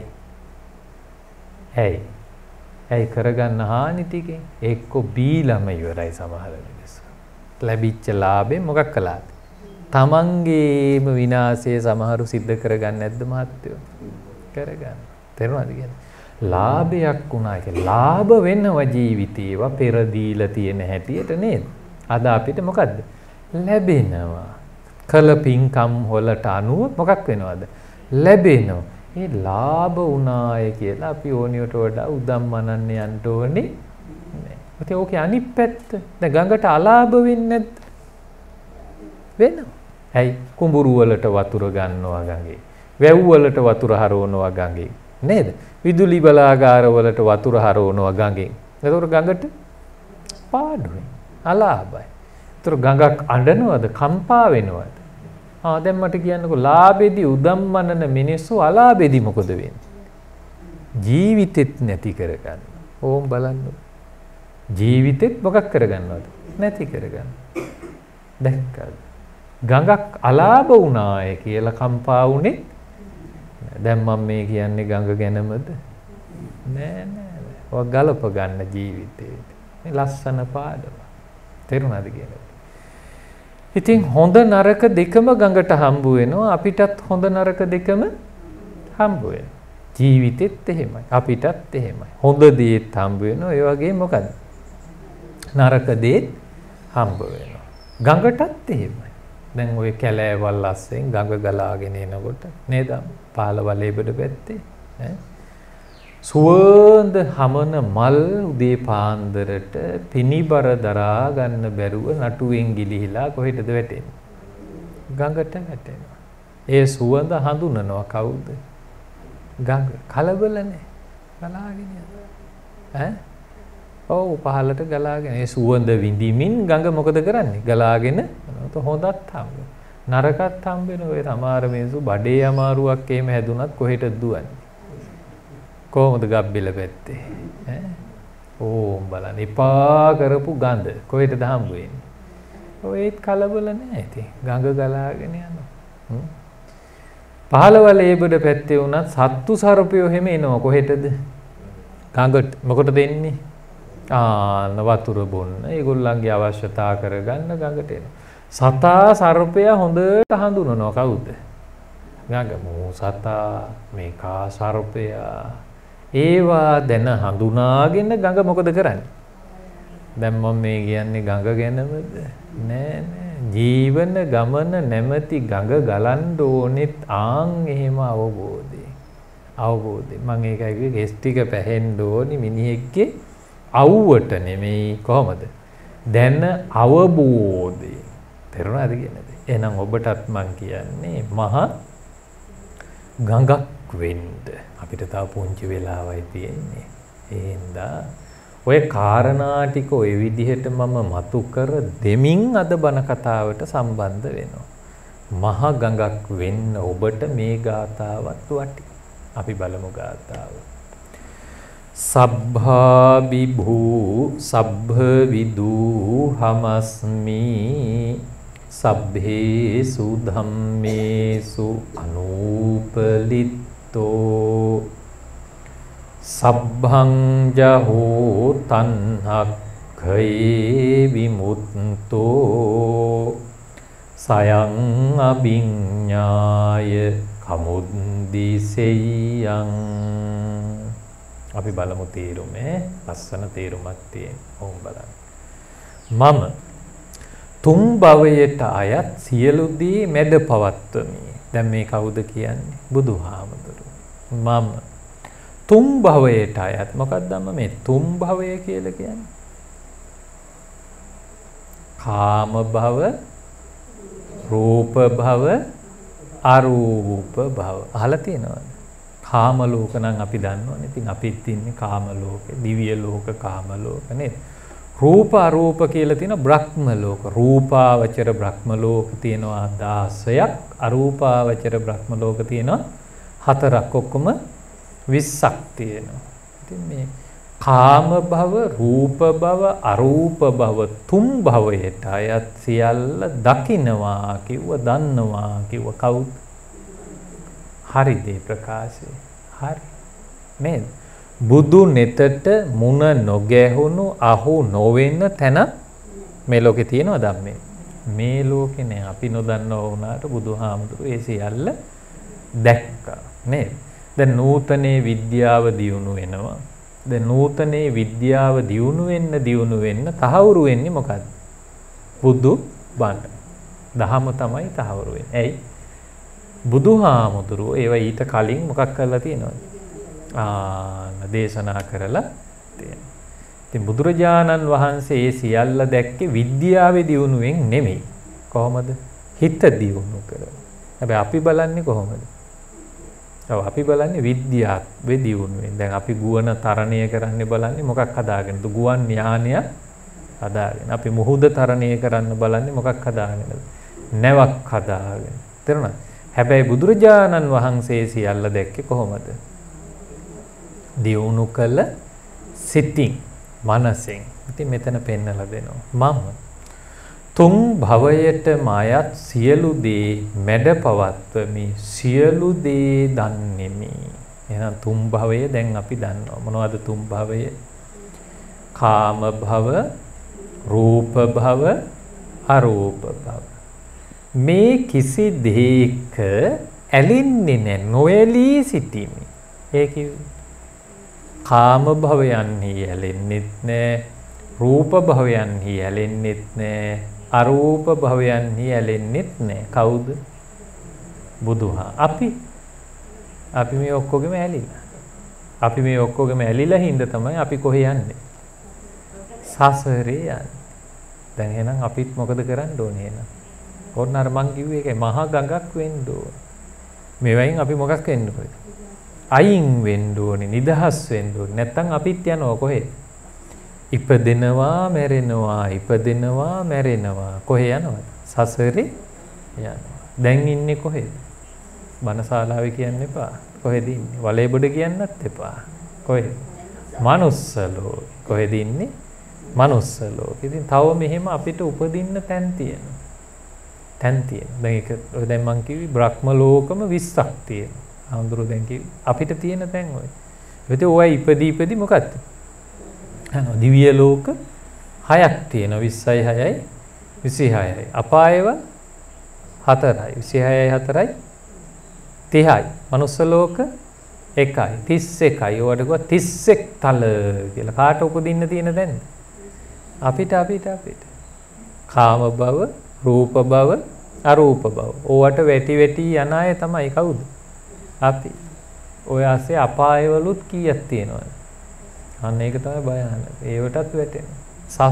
ඇයි කරගන්න හානි ටිකෙන් එක්ක බීලම ඉවරයි සමහර මිනිස්සු. ලැබිච්ච ලාභේ මොකක් කළාද? තමන්ගේම විනාශය සමහරු සිද්ධ කරගන්න නැද්ද මහත්තයෝ? කරගන්න. තේරුණාද කියන්නේ? ලාභයක් වුණා කියලා ලාභ වෙනව ජීවිතේවා පෙර දීලා තියෙන හැටියට නේද? අද අපිට මොකද්ද? ලැබෙනවා. කළ පින්කම් වලට අනුව මොකක් වෙනවද? ලැබෙනවා. ඒ ලාභ උනාය කියලා අපි ඕනියට වඩා උදම්මනන්න යන්න ඕනේ නෑ. ඒකේ ඕකේ අනිත් පැත්ත. දැන් ගඟට අලාභ වෙන්නේ නැද්ද? වෙනවා. ඇයි? කුඹුරු වලට වතුර ගන්නවා ගඟේ. වැව් වලට වතුර හරවනවා ගඟේ. නේද? විදුලි බලාගාර වලට වතුර හරවනවා ගඟෙන්. ඒතකොට ගඟට පාඩුයි. අලාභයි. ඒතකොට ගඟක් අඬනවද? කම්පා වෙනවද? දැන් මට කියන්නකෝ ලාභෙදි උදම්මනන මිනිස්සු අලාභෙදි මොකද වෙන්නේ? ජීවිතෙත් නැති කරගන්න. ඕම් බලන්න. ජීවිතෙත් මොකක් කරගන්නවද? නැති කරගන්න. දැක්කද? ගඟක් අලාභ වුණාය කියලා කම්පා වුනේ. දැන් මම මේ කියන්නේ ගඟ ගැනමද? නෑ. ඔය ගලප ගන්න ජීවිතේ. මේ ලස්සන පාඩම. තේරුණාද කියලා? ඉතින් හොඳ නරක දෙකම ගඟට හම්බ වෙනවා. අපිටත් හොඳ නරක දෙකම හම්බ වෙනවා. ජීවිතෙත් එහෙමයි. අපිටත් එහෙමයි. හොඳ දේත් හම්බ වෙනවා. ඒ වගේ මොකද? නරක දේත් හම්බ වෙනවා. ගඟටත් එහෙමයි. දැන් ওই කැලෑවල් අස්සෙන් ගඟ ගලාගෙන එනකොට නේද? පාලවලේබඩ පැත්තේ සුවඳ හමන මල් උදේ පාන්දරට පිනිබර දරා ගන්න බැරුව නටුවෙන් ගිලිහිලා කොහෙටද වැටෙන්නේ? ගඟට වැටෙනවා. ඒ සුවඳ හඳුනනවා කවුද? ගඟ. කලබල නැහැ. ගලාගෙන යනවා. ඔව් පහළට ගලාගෙන ඒ සුවඳ විඳිමින් ගඟ මොකද කරන්නේ? ගලාගෙන හොඳත් හම්බ. නරකත් හම්බ වෙන ඔය සමහර මිනිස්සු බඩේ අමාරුවක් එහෙම හැදුනත් කොහෙටද දුවන්නේ? කොහොමද ගබ්බෙල පැත්තේ? ඈ ඕම් බලන්න එපා කරපු ගඳ කොහෙටද හම්බ වෙන්නේ? ඔයත් කලබල නැහැ ඉතින් ගඟ ගලාගෙන යනවා. පහළවල ඒබඩ පැත්තේ වුණත් සත්තු සර්පයෝ හැම එනවා කොහෙටද? ගඟට. මොකටද එන්නේ? වතුර බොන්න. ඒගොල්ලන්ගේ අවශ්‍යතා කරගන්න ගඟට එනවා. සතා සර්පයා හොඳට හඳුනනවා කවුද? ගඟ මෝ සතා මේ කා සර්පයා. ඒවා දැන හඳුනාගෙන ගඟ මොකද කරන්නේ? දැන් මම මේ කියන්නේ ගඟ ගැනමද? නෑ ජීවන ගමන නැමැති ගඟ ගලන්න ඕනෙත් එහෙම අවබෝධය මම ඒකයි කිව්වේ ගෙස් ටික පැහෙන්න ඕනි මිනිහෙක්ගේ අවුවට නෙමෙයි කොහමද දැන අවබෝධය තේරුණාද කියන්නේ එහෙනම් ඔබටත් මම කියන්නේ මහා ගඟක් වෙන්න අපිට තව පුංචි වෙලාවයි තියෙන්නේ එහෙනම් ඔය කාරණා ටික ඔය විදිහට මම මතු කර දෙමින් අද බණ කතාවට සම්බන්ධ වෙනවා. මහ ගඟක් වෙන්න ඔබට මේ ගාථාවත් වටි. අපි බලමු ගාථාව. සබ්භා විභූ සබ්භ විදූ හමස්මි සබ්භේසු ධම්මේසු අනූපලිත්තෝ සබ්භං ජහෝ තණ්හක්ඛේ විමුක්තෝ සයං අභිඤ්ඤාය කමුද්දිසෙයං අපි බලමු තේරුමේ ලස්සන තේරුමක් තියෙන ඕම් බලන්න මම තුන් භවයට අයත් සියලු දේ මැඩ පවත්වමි දැන් මේ කවුද කියන්නේ බුදුහාමුදුරුවෝ මම තුන් භවයට අයත් මොකක්ද මේ තුන් භවය කියලා කියන්නේ කාම භව රූප භව අරූප භව අහලා තියෙනවද කාම ලෝක නම් අපි දන්නවනේ ඉතින් අපිත් ඉන්නේ කාම ලෝකේ දිව්‍ය ලෝක කාම ලෝක නේද රූප අරූප කියලා තියෙන බ්‍රහ්ම ලෝක රූපාවචර බ්‍රහ්ම ලෝක තියෙනවා 16ක් අරූපාවචර බ්‍රහ්ම ලෝක තියෙනවා 4ක් ඔක්කොම 20ක් තියෙනවා. ඉතින් මේ කාම භව, රූප භව, අරූප භව තුන් භවයට අයත් සියල්ල දකින්නවා කිව්ව දන්නවා කිව්ව කවුද? හරිද ප්‍රකාශය? හරි. නේද? බුදු නෙතට මුණ නොගැහුණු අහු නොවෙන්න තැන මේ ලෝකේ තියෙනවද මේ ලෝකේ නෑ අපි නොදන්නව වුණාට බුදුහාමුදුරුවෝ ඒ සියල්ල දැක්කා නේද? දැන් නූතනේ විද්‍යාව දියුණු වෙනවා. දැන් නූතනේ විද්‍යාව දියුණු වෙන්න තහවුරු වෙන්නේ මොකද්ද? බුදු බණ. දහම තමයි තහවුරු වෙන්නේ. ඇයි? බුදුහාමුදුරුවෝ ඒවා ඊට කලින් මොකක් කරලා තියෙනවද? දේශනා කරලා තියෙනවා. ඉතින් බුදුරජාණන් වහන්සේ ඒ සියල්ල දැක්කේ විද්‍යාවේ දියුණුවෙන් නෙමෙයි. කොහොමද? හිත දියුණු කරලා. හැබැයි අපි බලන්නේ කොහොමද? අපි බලන්නේ විද්‍යාවේ දියුණුවෙන්. දැන් අපි ගුවන් තරණය කරන්න බලන්නේ මොකක් හදාගෙනද? ගුවන් යානය හදාගෙන. අපි මුහුද තරණය කරන්න බලන්නේ මොකක් හදාගෙනද? නැවක් හදාගෙන. තේරුණාද? හැබැයි බුදුරජාණන් වහන්සේ සියල්ල දැක්කේ කොහොමද? දියුණු කළ සිතින්, මනසෙන්. ඉතින් මෙතන පෙන්නලා දෙනවා. මම තුන් භවයට මායත් සියලු දේ මැඩ පවත්වමි සියලු දේ දන්නෙමි. එහෙනම් තුන් භවය දැන් අපි දන්නවා. මොනවද තුන් භවය? කාම භව, රූප භව, අරූප භව. මේ කිසි දෙයක ඇලෙන්නේ නැහැ, නොඇලී සිටීමි. ඒ කිව්වේ කාම භවයන්හි ඇලෙන්නෙත් නැහැ, රූප භවයන්හි ඇලෙන්නෙත් නැහැ, අරූප භවයන්හි ඇලෙන්නෙත් නැහැ. කවුද? බුදුහා. අපි මේ ඔක්කොගෙම ඇලිලා. අපි මේ ඔක්කොගෙම ඇලිලා හින්ද තමයි අපි කොහෙ යන්නේ? සසරේ යන්නේ. දැන් එහෙනම් අපිත් මොකද කරන්න ඕනේ එහෙනම්? ඕන්න අර මං කිව්වේ ඒකයි මහා ගඟක් වෙන්න ඕන. මේවයින් අපි මොකක් වෙන්න ඕනේ? අයින් වෙන්න ඕනේ, නිදහස් වෙන්න ඕනේ. නැත්තම් අපිත් යනවා කොහෙද? ඉපදෙනවා මැරෙනවා ඉපදෙනවා මැරෙනවා කොහේ යනවද? සසරේ යනවා. දැන් ඉන්නේ කොහෙද? බණශාලාවේ කියන්න එපා. කොහෙද ඉන්නේ? වලේබොඩ කියන්නත් එපා. කොහෙද? මනුස්ස ලෝකේ. කොහෙද ඉන්නේ? මනුස්ස ලෝකේ. ඉතින් තව මෙහෙම අපිට උපදින්න තැන් තියෙනවා. තැන් තියෙනවා. දැන් ඒක දැන් මං කිව්වේ බ්‍රහ්ම ලෝකම 20ක් තියෙනවා. ආඳුරු දැන් කිව්වේ අපිට තියෙන තැන් ඔය. ඒත් ඔය ඉපදී මොකක්ද? දිව්‍ය ලෝක 6ක් තියෙනවා. 20යි 6යි 26යි. අපායව 4යි. 26යි 4යි 30යි. මනුස්ස ලෝක 1යි 31යි. ඔයාලට කිව්වා 31 තල කියලා. කාට උපදින්න තියෙන දැන්ද? අපිට කාම භව, රූප භව, අරූප භව. ඕවට වැටි යන අය තමයි කවුද? අපි. ඔය ASCII අපායවලුත් කීයක් තියෙනවද? අන්න ඒක තමයි භයානක. ඒවටත් වැටෙනවා.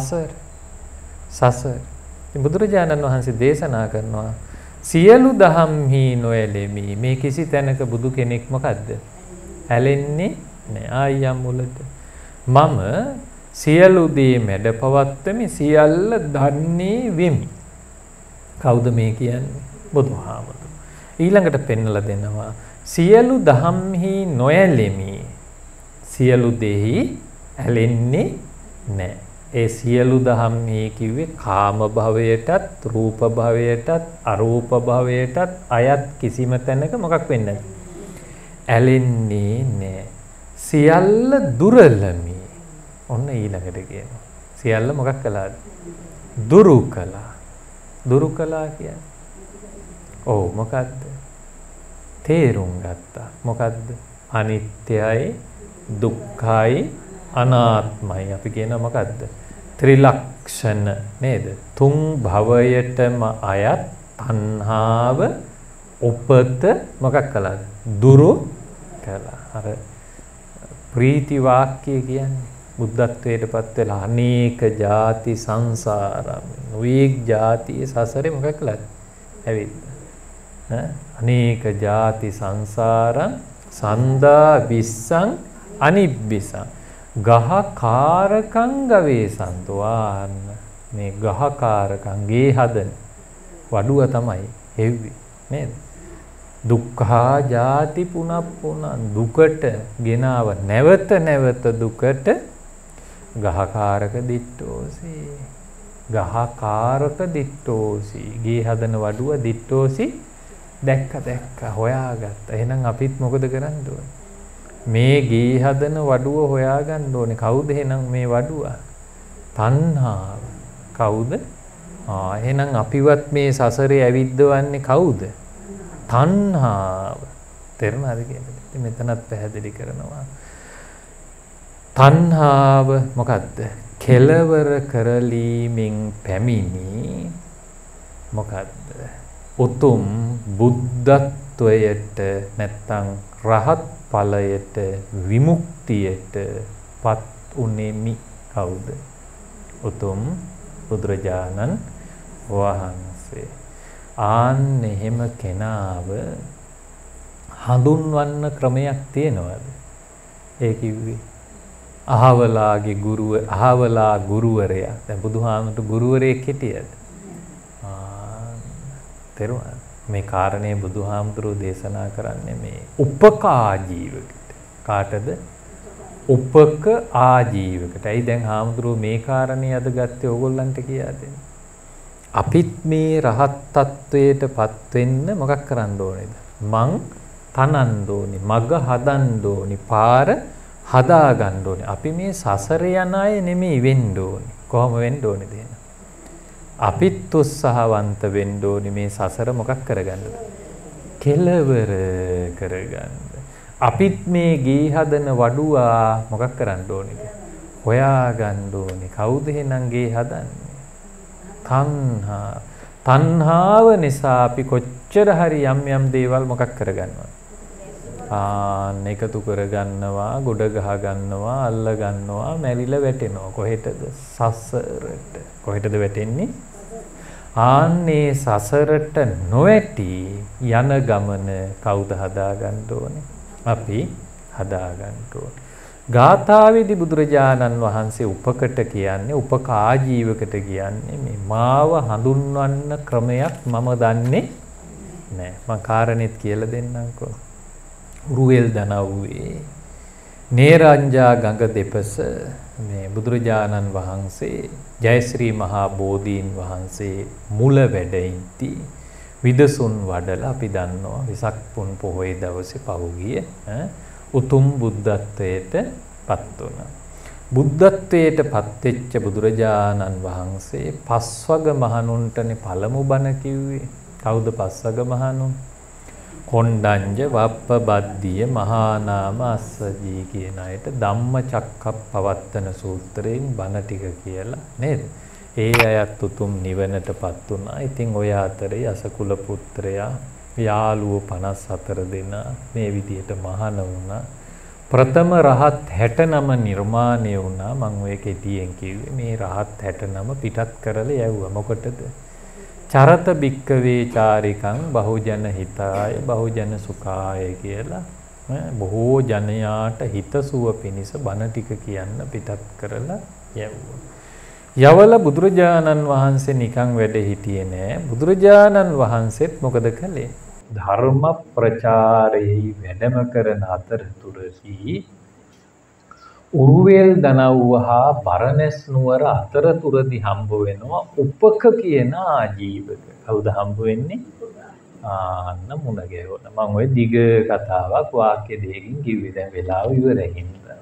සසර. ඉතින් බුදුරජාණන් වහන්සේ දේශනා කරනවා සියලු දහම්හි නොඇලෙමි. මේ කිසි තැනක බුදු කෙනෙක් මොකද්ද? ඇලෙන්නේ නෑ. ආයම් මුලට මම සියලු දේ මැඩ පවත්වමි සියල්ල දන්නේ වෙමි. කවුද මේ කියන්නේ? බුදුහාමුදුරුවෝ. ඊළඟට පෙන්වලා දෙනවා සියලු දහම්හි නොඇලෙමි. සියලු දෙහි ඇලෙන්නේ නැහැ. ඒ සියලු දහම්හි කිව්වේ කාම භවයටත් රූප භවයටත් අරූප භවයටත් අයත් කිසිම තැනක මොකක් වෙන්නේ නැද්ද? ඇලෙන්නේ නැහැ. සියල්ල දුරලමි. ඔන්න ඊළඟට කියනවා. සියල්ල මොකක් කළාද? දුරු කළා. දුරු කළා කියන්නේ. ඔව් මොකද්ද? තේරුම් ගත්තා. මොකද්ද? අනිත්‍යයි, දුක්ඛයි, අනාත්මයි. අපි කියනවා මොකද්ද? ත්‍රිලක්ෂණ නේද? තුන් භවයටම අයත් තණ්හාව උපත මොකක් කළාද? දුරු කළා. අර ප්‍රීති වාක්‍ය කියන්නේ බුද්ධත්වයට පත් වෙලා අනේක ಜಾති සංසාරම් නොඑක් ಜಾතියේ සසරේ මොකක් කළාද? ඇවිත් අනේක ಜಾති සංසාරං සන්දා විස්සං අනිබ්බිසං ගහකාරකං ගවේසන්තවාන්න. මේ ගහකාරකං ගේ හදන වඩුව තමයි හෙව්වේ නේද? දුක්ඛා ජාති පුනප්පුනං දුකට ගෙනාව නැවත දුකට ගහකාරක දිට්ඨෝසි. ගහකාරක දිට්ඨෝසි. ගේ හදන වඩුව දිට්ඨෝසි දැක්ක හොයාගත්ත. එහෙනම් අපිත් මොකද කරන්න ඕනේ? මේ ගේ හදන වඩුව හොයාගන්න ඕනේ. කවුද එහෙනම් මේ වඩුව? තණ්හාව. කවුද? එහෙනම් අපිවත් මේ සසරේ ඇවිද්දවන්නේ කවුද? තණ්හාව. තේරුණාද කියන්නේ? ඉතින් මෙතනත් පැහැදිලි කරනවා. තණ්හාව මොකද්ද? කෙලවර කරලීමෙන් පැමිණි මොකද්ද? උතුම් බුද්ධත්වයට නැත්තම් රහත් ඵලයට විමුක්තියට පත් උනේමි. කවුද? උතුම් බුදුරජාණන් වහන්සේ. ආන්න එහෙම කෙනාව හඳුන්වන්න ක්‍රමයක් තියෙනවද? ඒ කිව්වේ අහවලා ගුරුවරයා. දැන් බුදුහාමුදුරු ගුරුවරයෙක් හිටියද? තේරුණාද? මේ කාරණේ බුදුහාමුදුරුවෝ දේශනා කරන්නේ මේ උපකා ජීවකට. කාටද? උපක ආජීවකට. ඇයි දැන් හාමුදුරුවෝ මේ කාරණේ අද ගත්තේ ඕගොල්ලන්ට කියා දෙන්න? අපිත් මේ රහත් තත්වයටපත් වෙන්න මොකක් කරන්න ඕනේද? මං තනන්න ඕනි, මග හදන්න ඕනි, පාර හදා ගන්න ඕනි. අපි මේ සසර යන අය නෙමෙයි වෙන්න ඕනි. කොහොම වෙන්න ඕනේද එහෙනම්? අපිත් උත්සාහවන්ත වෙන්න ඕනි මේ සසර මොකක් කරගන්නද? කෙලවර කරගන්න. අපිත් මේ ගේ හදන වඩුවා මොකක් කරන්න ඕනේද? හොයා ගන්න ඕනි. කවුද එහෙනම් ගේ හදන්නේ? තණ්හාව නිසා අපි කොච්චර හරි යම් දේවල් මොකක් කරගන්නවා? එකතු කරගන්නවා, ගොඩ ගහ ගන්නවා, අල්ල ගන්නවා, මැරිලා වැටෙනවා. කොහෙටද? සසරට. කොහෙටද වැටෙන්නේ? ආන්නේ සසරට නොවැටි යන ගමන කවුද හදාගන්න ඕනේ? අපි හදාගන්න ඕනේ. ගාථාවේදී බුදුරජාණන් වහන්සේ උපකට කියන්නේ, උපකාජීවකට කියන්නේ මේ මාව හඳුන්වන්න ක්‍රමයක් මම දන්නේ නෑ. මම කාරණෙත් කියලා දෙන්නම්කෝ. උරුවෙල් දනව්වේ නේරංජා ගඟ දෙපස මේ බුදුරජාණන් වහන්සේ ජයශ්‍රී මහා බෝධීන් වහන්සේ මුල වැඩ ඉඳි විදසුන් වඩලා අපි දන්නවා විසක් පුන් පොහොය දවසේ පහුගිය උතුම් බුද්ධත්වයට පත් වුණා. බුද්ධත්වයට පත් වෙච්ච බුදුරජාණන් වහන්සේ පස්වග මහණුන්ටනේ පළමු බණ කිව්වේ. කවුද පස්වග මහණුන්? කොණ්ඩඤ්ඤ වප්පබද්දිය මහානාම අස්සජී කියන අයට ධම්මචක්කප්පවත්තන සූත්‍රයෙන් බණ ටික කියලා නේද? ඒ අයත් උතුම් නිවනටපත් වුණා. ඉතින් ඔය අතරේ අසකුල පුත්‍රයා යාළුවෝ 54 දෙනා මේ විදියට මහාන වුණා. ප්‍රථම රහත් 69 නිර්මාණය වුණා. මම ඔය කෙටියෙන් කිව්වේ මේ රහත් 69 පිටත් කරලා යවුවා. මොකටද? චරත භික්කවේ චාරිකං බහුජන හිතාය බහුජන සුඛාය කියලා බොහෝ ජනයාට හිතසුව පිණිස බණ ටික කියන්න පිටත් කරලා යවුවා. යවල බුදුරජාණන් වහන්සේ නිකන් වැඩ හිටියේ නෑ. බුදුරජාණන් වහන්සේත් මොකද කළේ? ධර්ම ප්‍රචාරයේ වැඩම කරන අතරතුරදී උරුවෙල් දනව්ව හා බරණැස් නුවර අතරතුරදී හම්බ වෙනවා උපක කියන ආජීවක. කවුද හම්බ වෙන්නේ? අන්න මුණ ගැහුණා. මම ওই දිග කතාවක් වාක්‍ය දෙකකින් කිව්වේ. දැන් වෙලාව ඉවරයි හින්දා.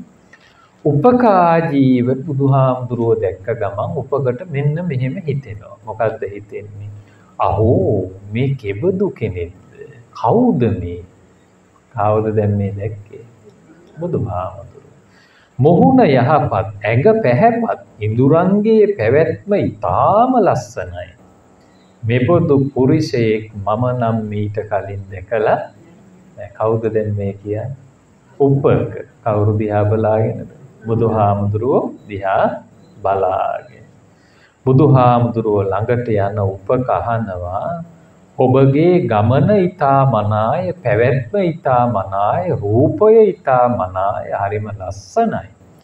උපක ආජීව බුදුහාමුදුරුවෝ දැක්ක ගමන් උපකට මෙන්න මෙහෙම හිතෙනවා. මොකද්ද හිතෙන්නේ? අහෝ මේ කෙබඳු කෙනෙක්ද? කවුද මේ? කවුද දැන් මේ දැක්කේ? බුදුහාමුදුරුවෝ. මොහුන යහපත් ඇඟ පැහැපත් ඉඳුරන්ගේ පැවැත්ම ඊටාම ලස්සනයි. මෙබඳු පුරුෂයෙක් මම නම් මීට කලින් දැකලා නෑ. කවුද දැන් මේ කියන්නේ? උපක. කවුරු දිහා බලාගෙනද? බුදුහාමුදුරුවෝ දිහා බලාගෙන. බුදුහාමුදුරුවෝ ළඟට යන උපක අහනවා ඔබගේ ගමන ඊටා මනාය, පැවැත්ම ඊටා මනාය, රූපය ඊටා මනාය, හරිම ලස්සනයි.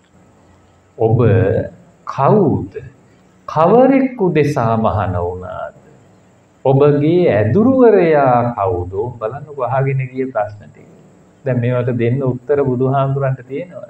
ඔබ කවුද? කවරෙක් උදෙසා මහාන වුණාද? ඔබගේ ඇදුරුවරයා කවුද? බලන්නකෝ අහගෙන ගිය ප්‍රශ්න ටික. දැන් මේවට දෙන්න උත්තර බුදුහාමුදුරන්ට තියෙනවද?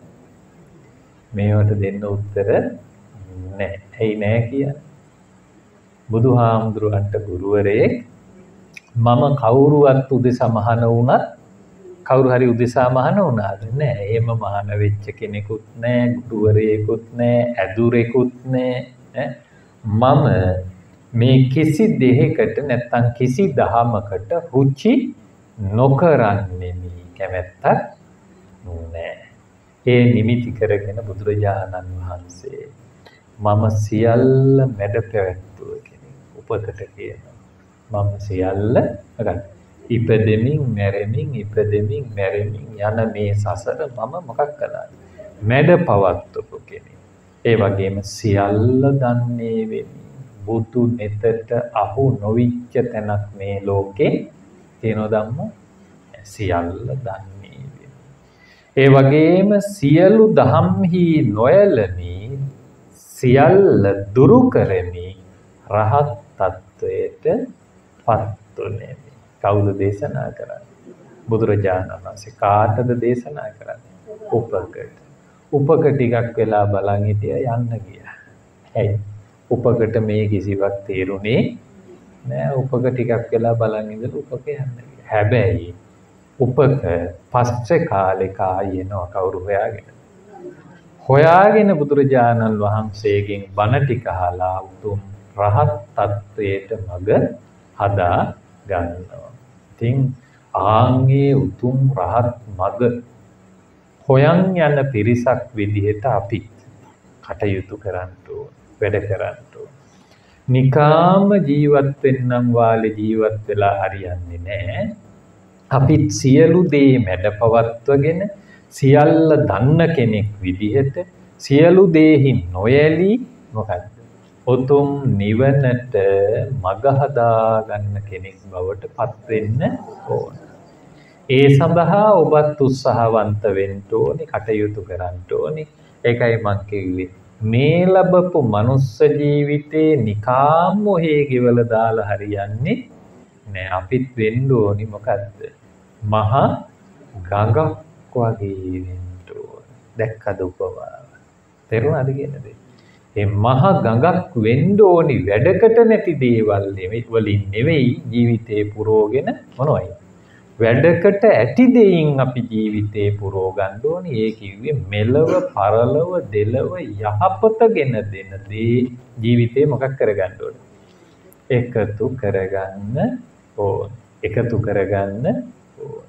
මේවට දෙන්න උත්තර නැහැ. ඇයි නැහැ කියන්නේ? බුදුහාමුදුරන්ට ගුරුවරයෙක් මම කවුරුවත් උදෙසා මහාන වුණත් කවුරු හරි උදෙසා මහාන වුණාද? නෑ. එහෙම මහාන වෙච්ච කෙනෙකුත් නෑ, ගුරුවරයෙකුත් නෑ, ඇදුරෙකුත් නෑ. මම මේ කිසි දෙයකට නැත්තම් කිසි දහමකට රුචි නොකරන්නේ කැමැත්තක් නෑ. ඒ නිමිති කරගෙන බුදුරජාණන් වහන්සේ මම සියල්ල මැඩ පැවැත්වුව කෙනෙක් උපකට කියනවා. මම සියල්ල ඉපදෙමින් මැරෙමින් ඉපදෙමින් මැරෙමින් යන මේ සසර මම මොකක් කළාද? මැඩ පවත්වපු කෙනෙක්. ඒ වගේම සියල්ල දන්නේ වෙමි. බුදු නෙතට අහු නොවිච්ච තැනක් මේ ලෝකේ තියෙනවද අම්මෝ? සියල්ල දන්නේ වෙමි. ඒ වගේම සියලු දහම්හි නොයලමි සියල්ල දුරු කරමි රහත් තත්වයට පත්තුනේ. කවුද දේශනා කරන්නේ? බුදුරජාණන් වහන්සේ. කාටද දේශනා කරන්නේ? උපකට. උපක ටිකක් වෙලා බලන් හිටියා යන්න ගියා. ඇයි? උපකට මේ කිසිවක් තේරුනේ නෑ. උපක ටිකක් වෙලා බලන් ඉඳලා උපක යන්න ගියා. හැබැයි උපක පස්සේ කාලෙක ආයෙනවා කවුරු හොයාගෙන බුදුරජාණන් වහන්සේගෙන් බණ ටික අහලා උතුම් රහත් තත්වයට මඟ හදා ගන්නවා. ඉතින් ආන්ගේ උතුම් රහත් මඟ හොයන් යන පිරිසක් විදිහට අපි කටයුතු කරන්න ඕන, වැඩ කරන්න ඕන. නිකාම ජීවත් වෙන්නම් වාලේ ජීවත් වෙලා හරියන්නේ නැහැ. අපිත් සියලු දේ මැඩ පවත්වගෙන සියල්ල දන්න කෙනෙක් විදිහට සියලු දේහි නොයැලී මොකක්ද? උතුම් නිවනට මඟ හදා ගන්න කෙනෙක් බවට පත් වෙන්න ඕන. ඒ සඳහා ඔබත් උත්සාහවන්ත වෙන්න ඕනේ, කටයුතු කරන්න ඕනේ. ඒකයි මම කිව්වේ මේ ලැබපු මනුස්ස ජීවිතේ නිකාම් ඔහේ ගෙවල දාලා හරියන්නේ නෑ. අපිත් වෙන්න ඕනි මොකද්ද? මහා ගඟක් වගේ වෙන්න ඕන. දැක්කද උපමාව? තේරුණාද කියන දේ? මේ මහා ගඟක් වෙන්න ඕනි වැඩකට නැති දේවල් වලින් නෙවෙයි ජීවිතේ පුරෝගෙන මොනවයි? වැඩකට ඇති දෙයින් අපි ජීවිතේ පුරව ගන්න ඕනි. ඒ කිව්වේ මෙලව පරලව දෙලව යහපතගෙන දෙන දේ ජීවිතේ මොකක් කරගන්න ඕන? එකතු කරගන්න ඕන. එකතු කරගන්න ඕන.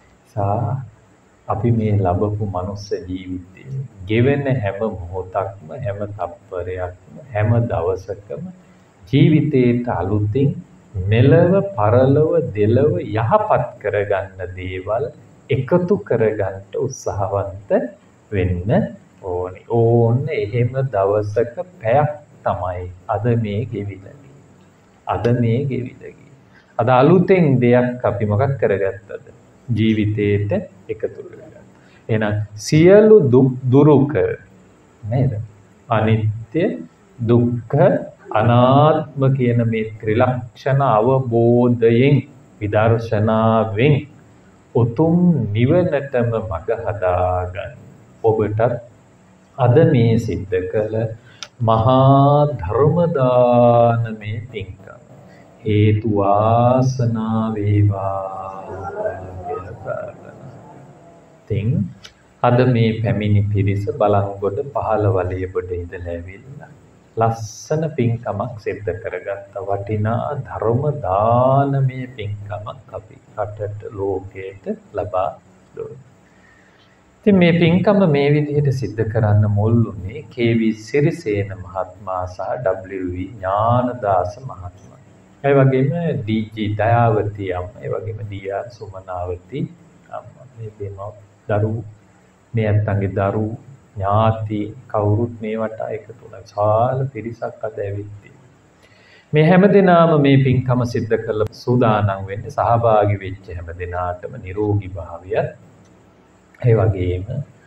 අපි මේ ලැබපු මනුස්ස ජීවිතේ ගෙවෙන හැම මොහොතක්ම හැම තප්පරයක්ම හැම දවසකම ජීවිතේට අලුතින් මෙලව පරලව දෙලව යහපත් කරගන්න දේවල් එකතු කරගන්න උත්සාහවන්ත වෙන්න ඕනි. ඕන්න එහෙම දවසක පැයක් තමයි අද මේ ගෙවිලා ගියේ. අද මේ ගෙවිලා ගියේ. අද අලුතෙන් දෙයක් අපි මොකක් කරගත්තද? ජීවිතේට එකතු කරගත්තා. එහෙනම් සියලු දුක් දුරු කර නේද? අනිත්‍ය දුක්ඛ අනාත්ම කියන මේ ත්‍රිලක්ෂණ අවබෝධයෙන් විදර්ශනාවෙන් උතුම් නිවනටම මඟ හදාගන්න ඔබටත් අද මේ සිද්ධ කළ මහා ධර්ම දානමේ පින්කම හේතු වාසනා වේවා කියලා ප්‍රාර්ථනා. තින් අද මේ පැමිණි පිරිස බලංගොඩ 15 වලයකට ඉඳලා ඇවිල්ලා ලස්සන පින්කමක් සිද්ධ කරගත්ත වටිනා ධර්ම දානමය පින්කමක් අපි රටට ලෝකයට ලබා දුන්නා. ඉතින් මේ පින්කම මේ විදිහට සිද්ධ කරන්න මුල් වුණේ කේ.වී. සිරිසේන මහත්මයා සහ W.වී. ඥානදාස මහත්මයා. ඒ වගේම ඩී.ජී. දයාවති අම්මා, ඒ වගේම ඩී.ආර්. සුමනාවති අම්මා. මේ දෙනෝ දරුවෝ මේ අත්තන්ගේ දරුවෝ ඥාති කවුරුත් මේවට එකතු වුණා. විශාල පිරිසක් අද ඇවිත් මේ හැමදෙනාම මේ පින්කම සිද්ධ කළ සූදානම් වෙන්නේ සහභාගී වෙච්ච හැමදෙනාටම නිරෝගී භාවයත් ඒ වගේම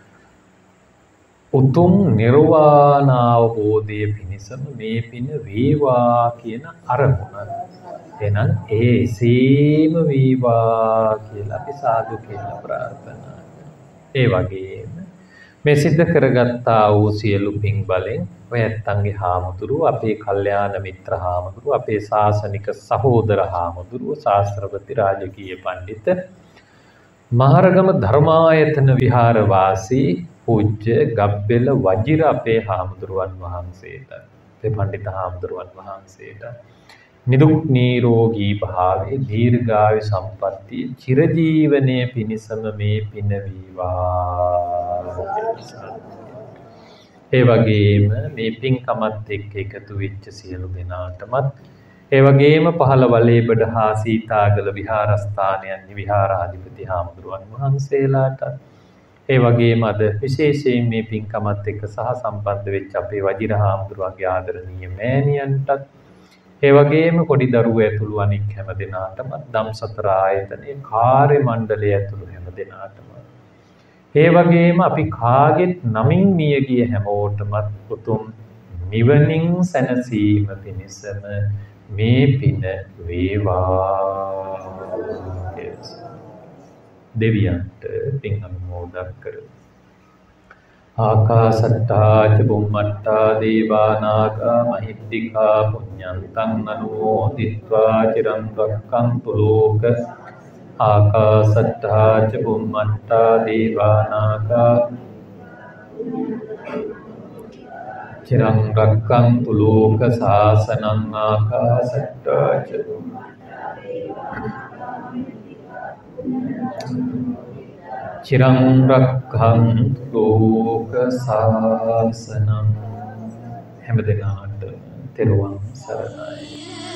උතුම් නිර්වාණ අවබෝධයේ පිණිසම මේ පින වේවා කියන අරමුණ. එහෙනම් ඒසීම වේවා කියලා අපි සාදු කියලා ප්‍රාර්ථනා කරනවා. ඒ වගේම මේ සිද්ධ කරගත්තා වූ සියලු පින් බලෙන් ඔය ඇත්තන්ගේ හාමුදුරුව අපේ කල්යාණ මිත්‍ර හාමුදුරුව අපේ ශාසනික සහෝදර හාමුදුරුව ශාස්ත්‍රපති රාජකීය පඬිත මහරගම ධර්මායතන විහාර වාසී පූජ්‍ය ගබ්බෙල වජිර අපේ හාමුදුරුවන් වහන්සේට අපේ පඬිත හාමුදුරුවන් වහන්සේට නිදුක් නිරෝගී භාවයේ දීර්ඝායු සම්පන්නිය චිරජීවනයේ පිණිසම මේ පින වේවා. ඒ වගේම මේ පින්කමත් එක්ක එකතු වෙච්ච සියලු දෙනාටමත් ඒ වගේම පහළ වලේබඩ හා සීතාගල විහාරස්ථානයන් විහාරාධිපති හාමුදුරුවන් වහන්සේලාට ඒ වගේම අද විශේෂයෙන් මේ පින්කමත් එක්ක සහ සම්බන්ධ වෙච්ච අපේ වජිර හාමුදුරුවන්ගේ ආදරණීය මෑණියන්ටත් ඒ වගේම පොඩි දරුවෝ ඇතුළු අනික් හැම දෙනාටම ධම්සතර ආයතනයේ කාර්ය මණ්ඩලය ඇතුළු හැම දෙනාටම ඒ වගේම අපි කාගෙත් නමින් මිය ගිය හැමෝටම උතුම් නිවනින් සැනසීම පිණිසම මේ පින වේවා. දෙවියන්ට පින් අනුමෝදන් කරමු. ආකාසට්ටා ච බුම්මට්ටා දේවා නාග මහිද්దికා පුඤ්ඤන්තං අනුමෝදිත්වා චිරං රක්ඛන්තු ලෝක. ආකාසට්ටා ච බුම්මට්ටා දේවා නාග චිරං රක්ඛන්තු ලෝක සාසනං. ආකාසට්ටා ච චිරං රක්ඛන්තු ලෝක සාසනං. හැම දිනකට තෙරුවන් සරණයි.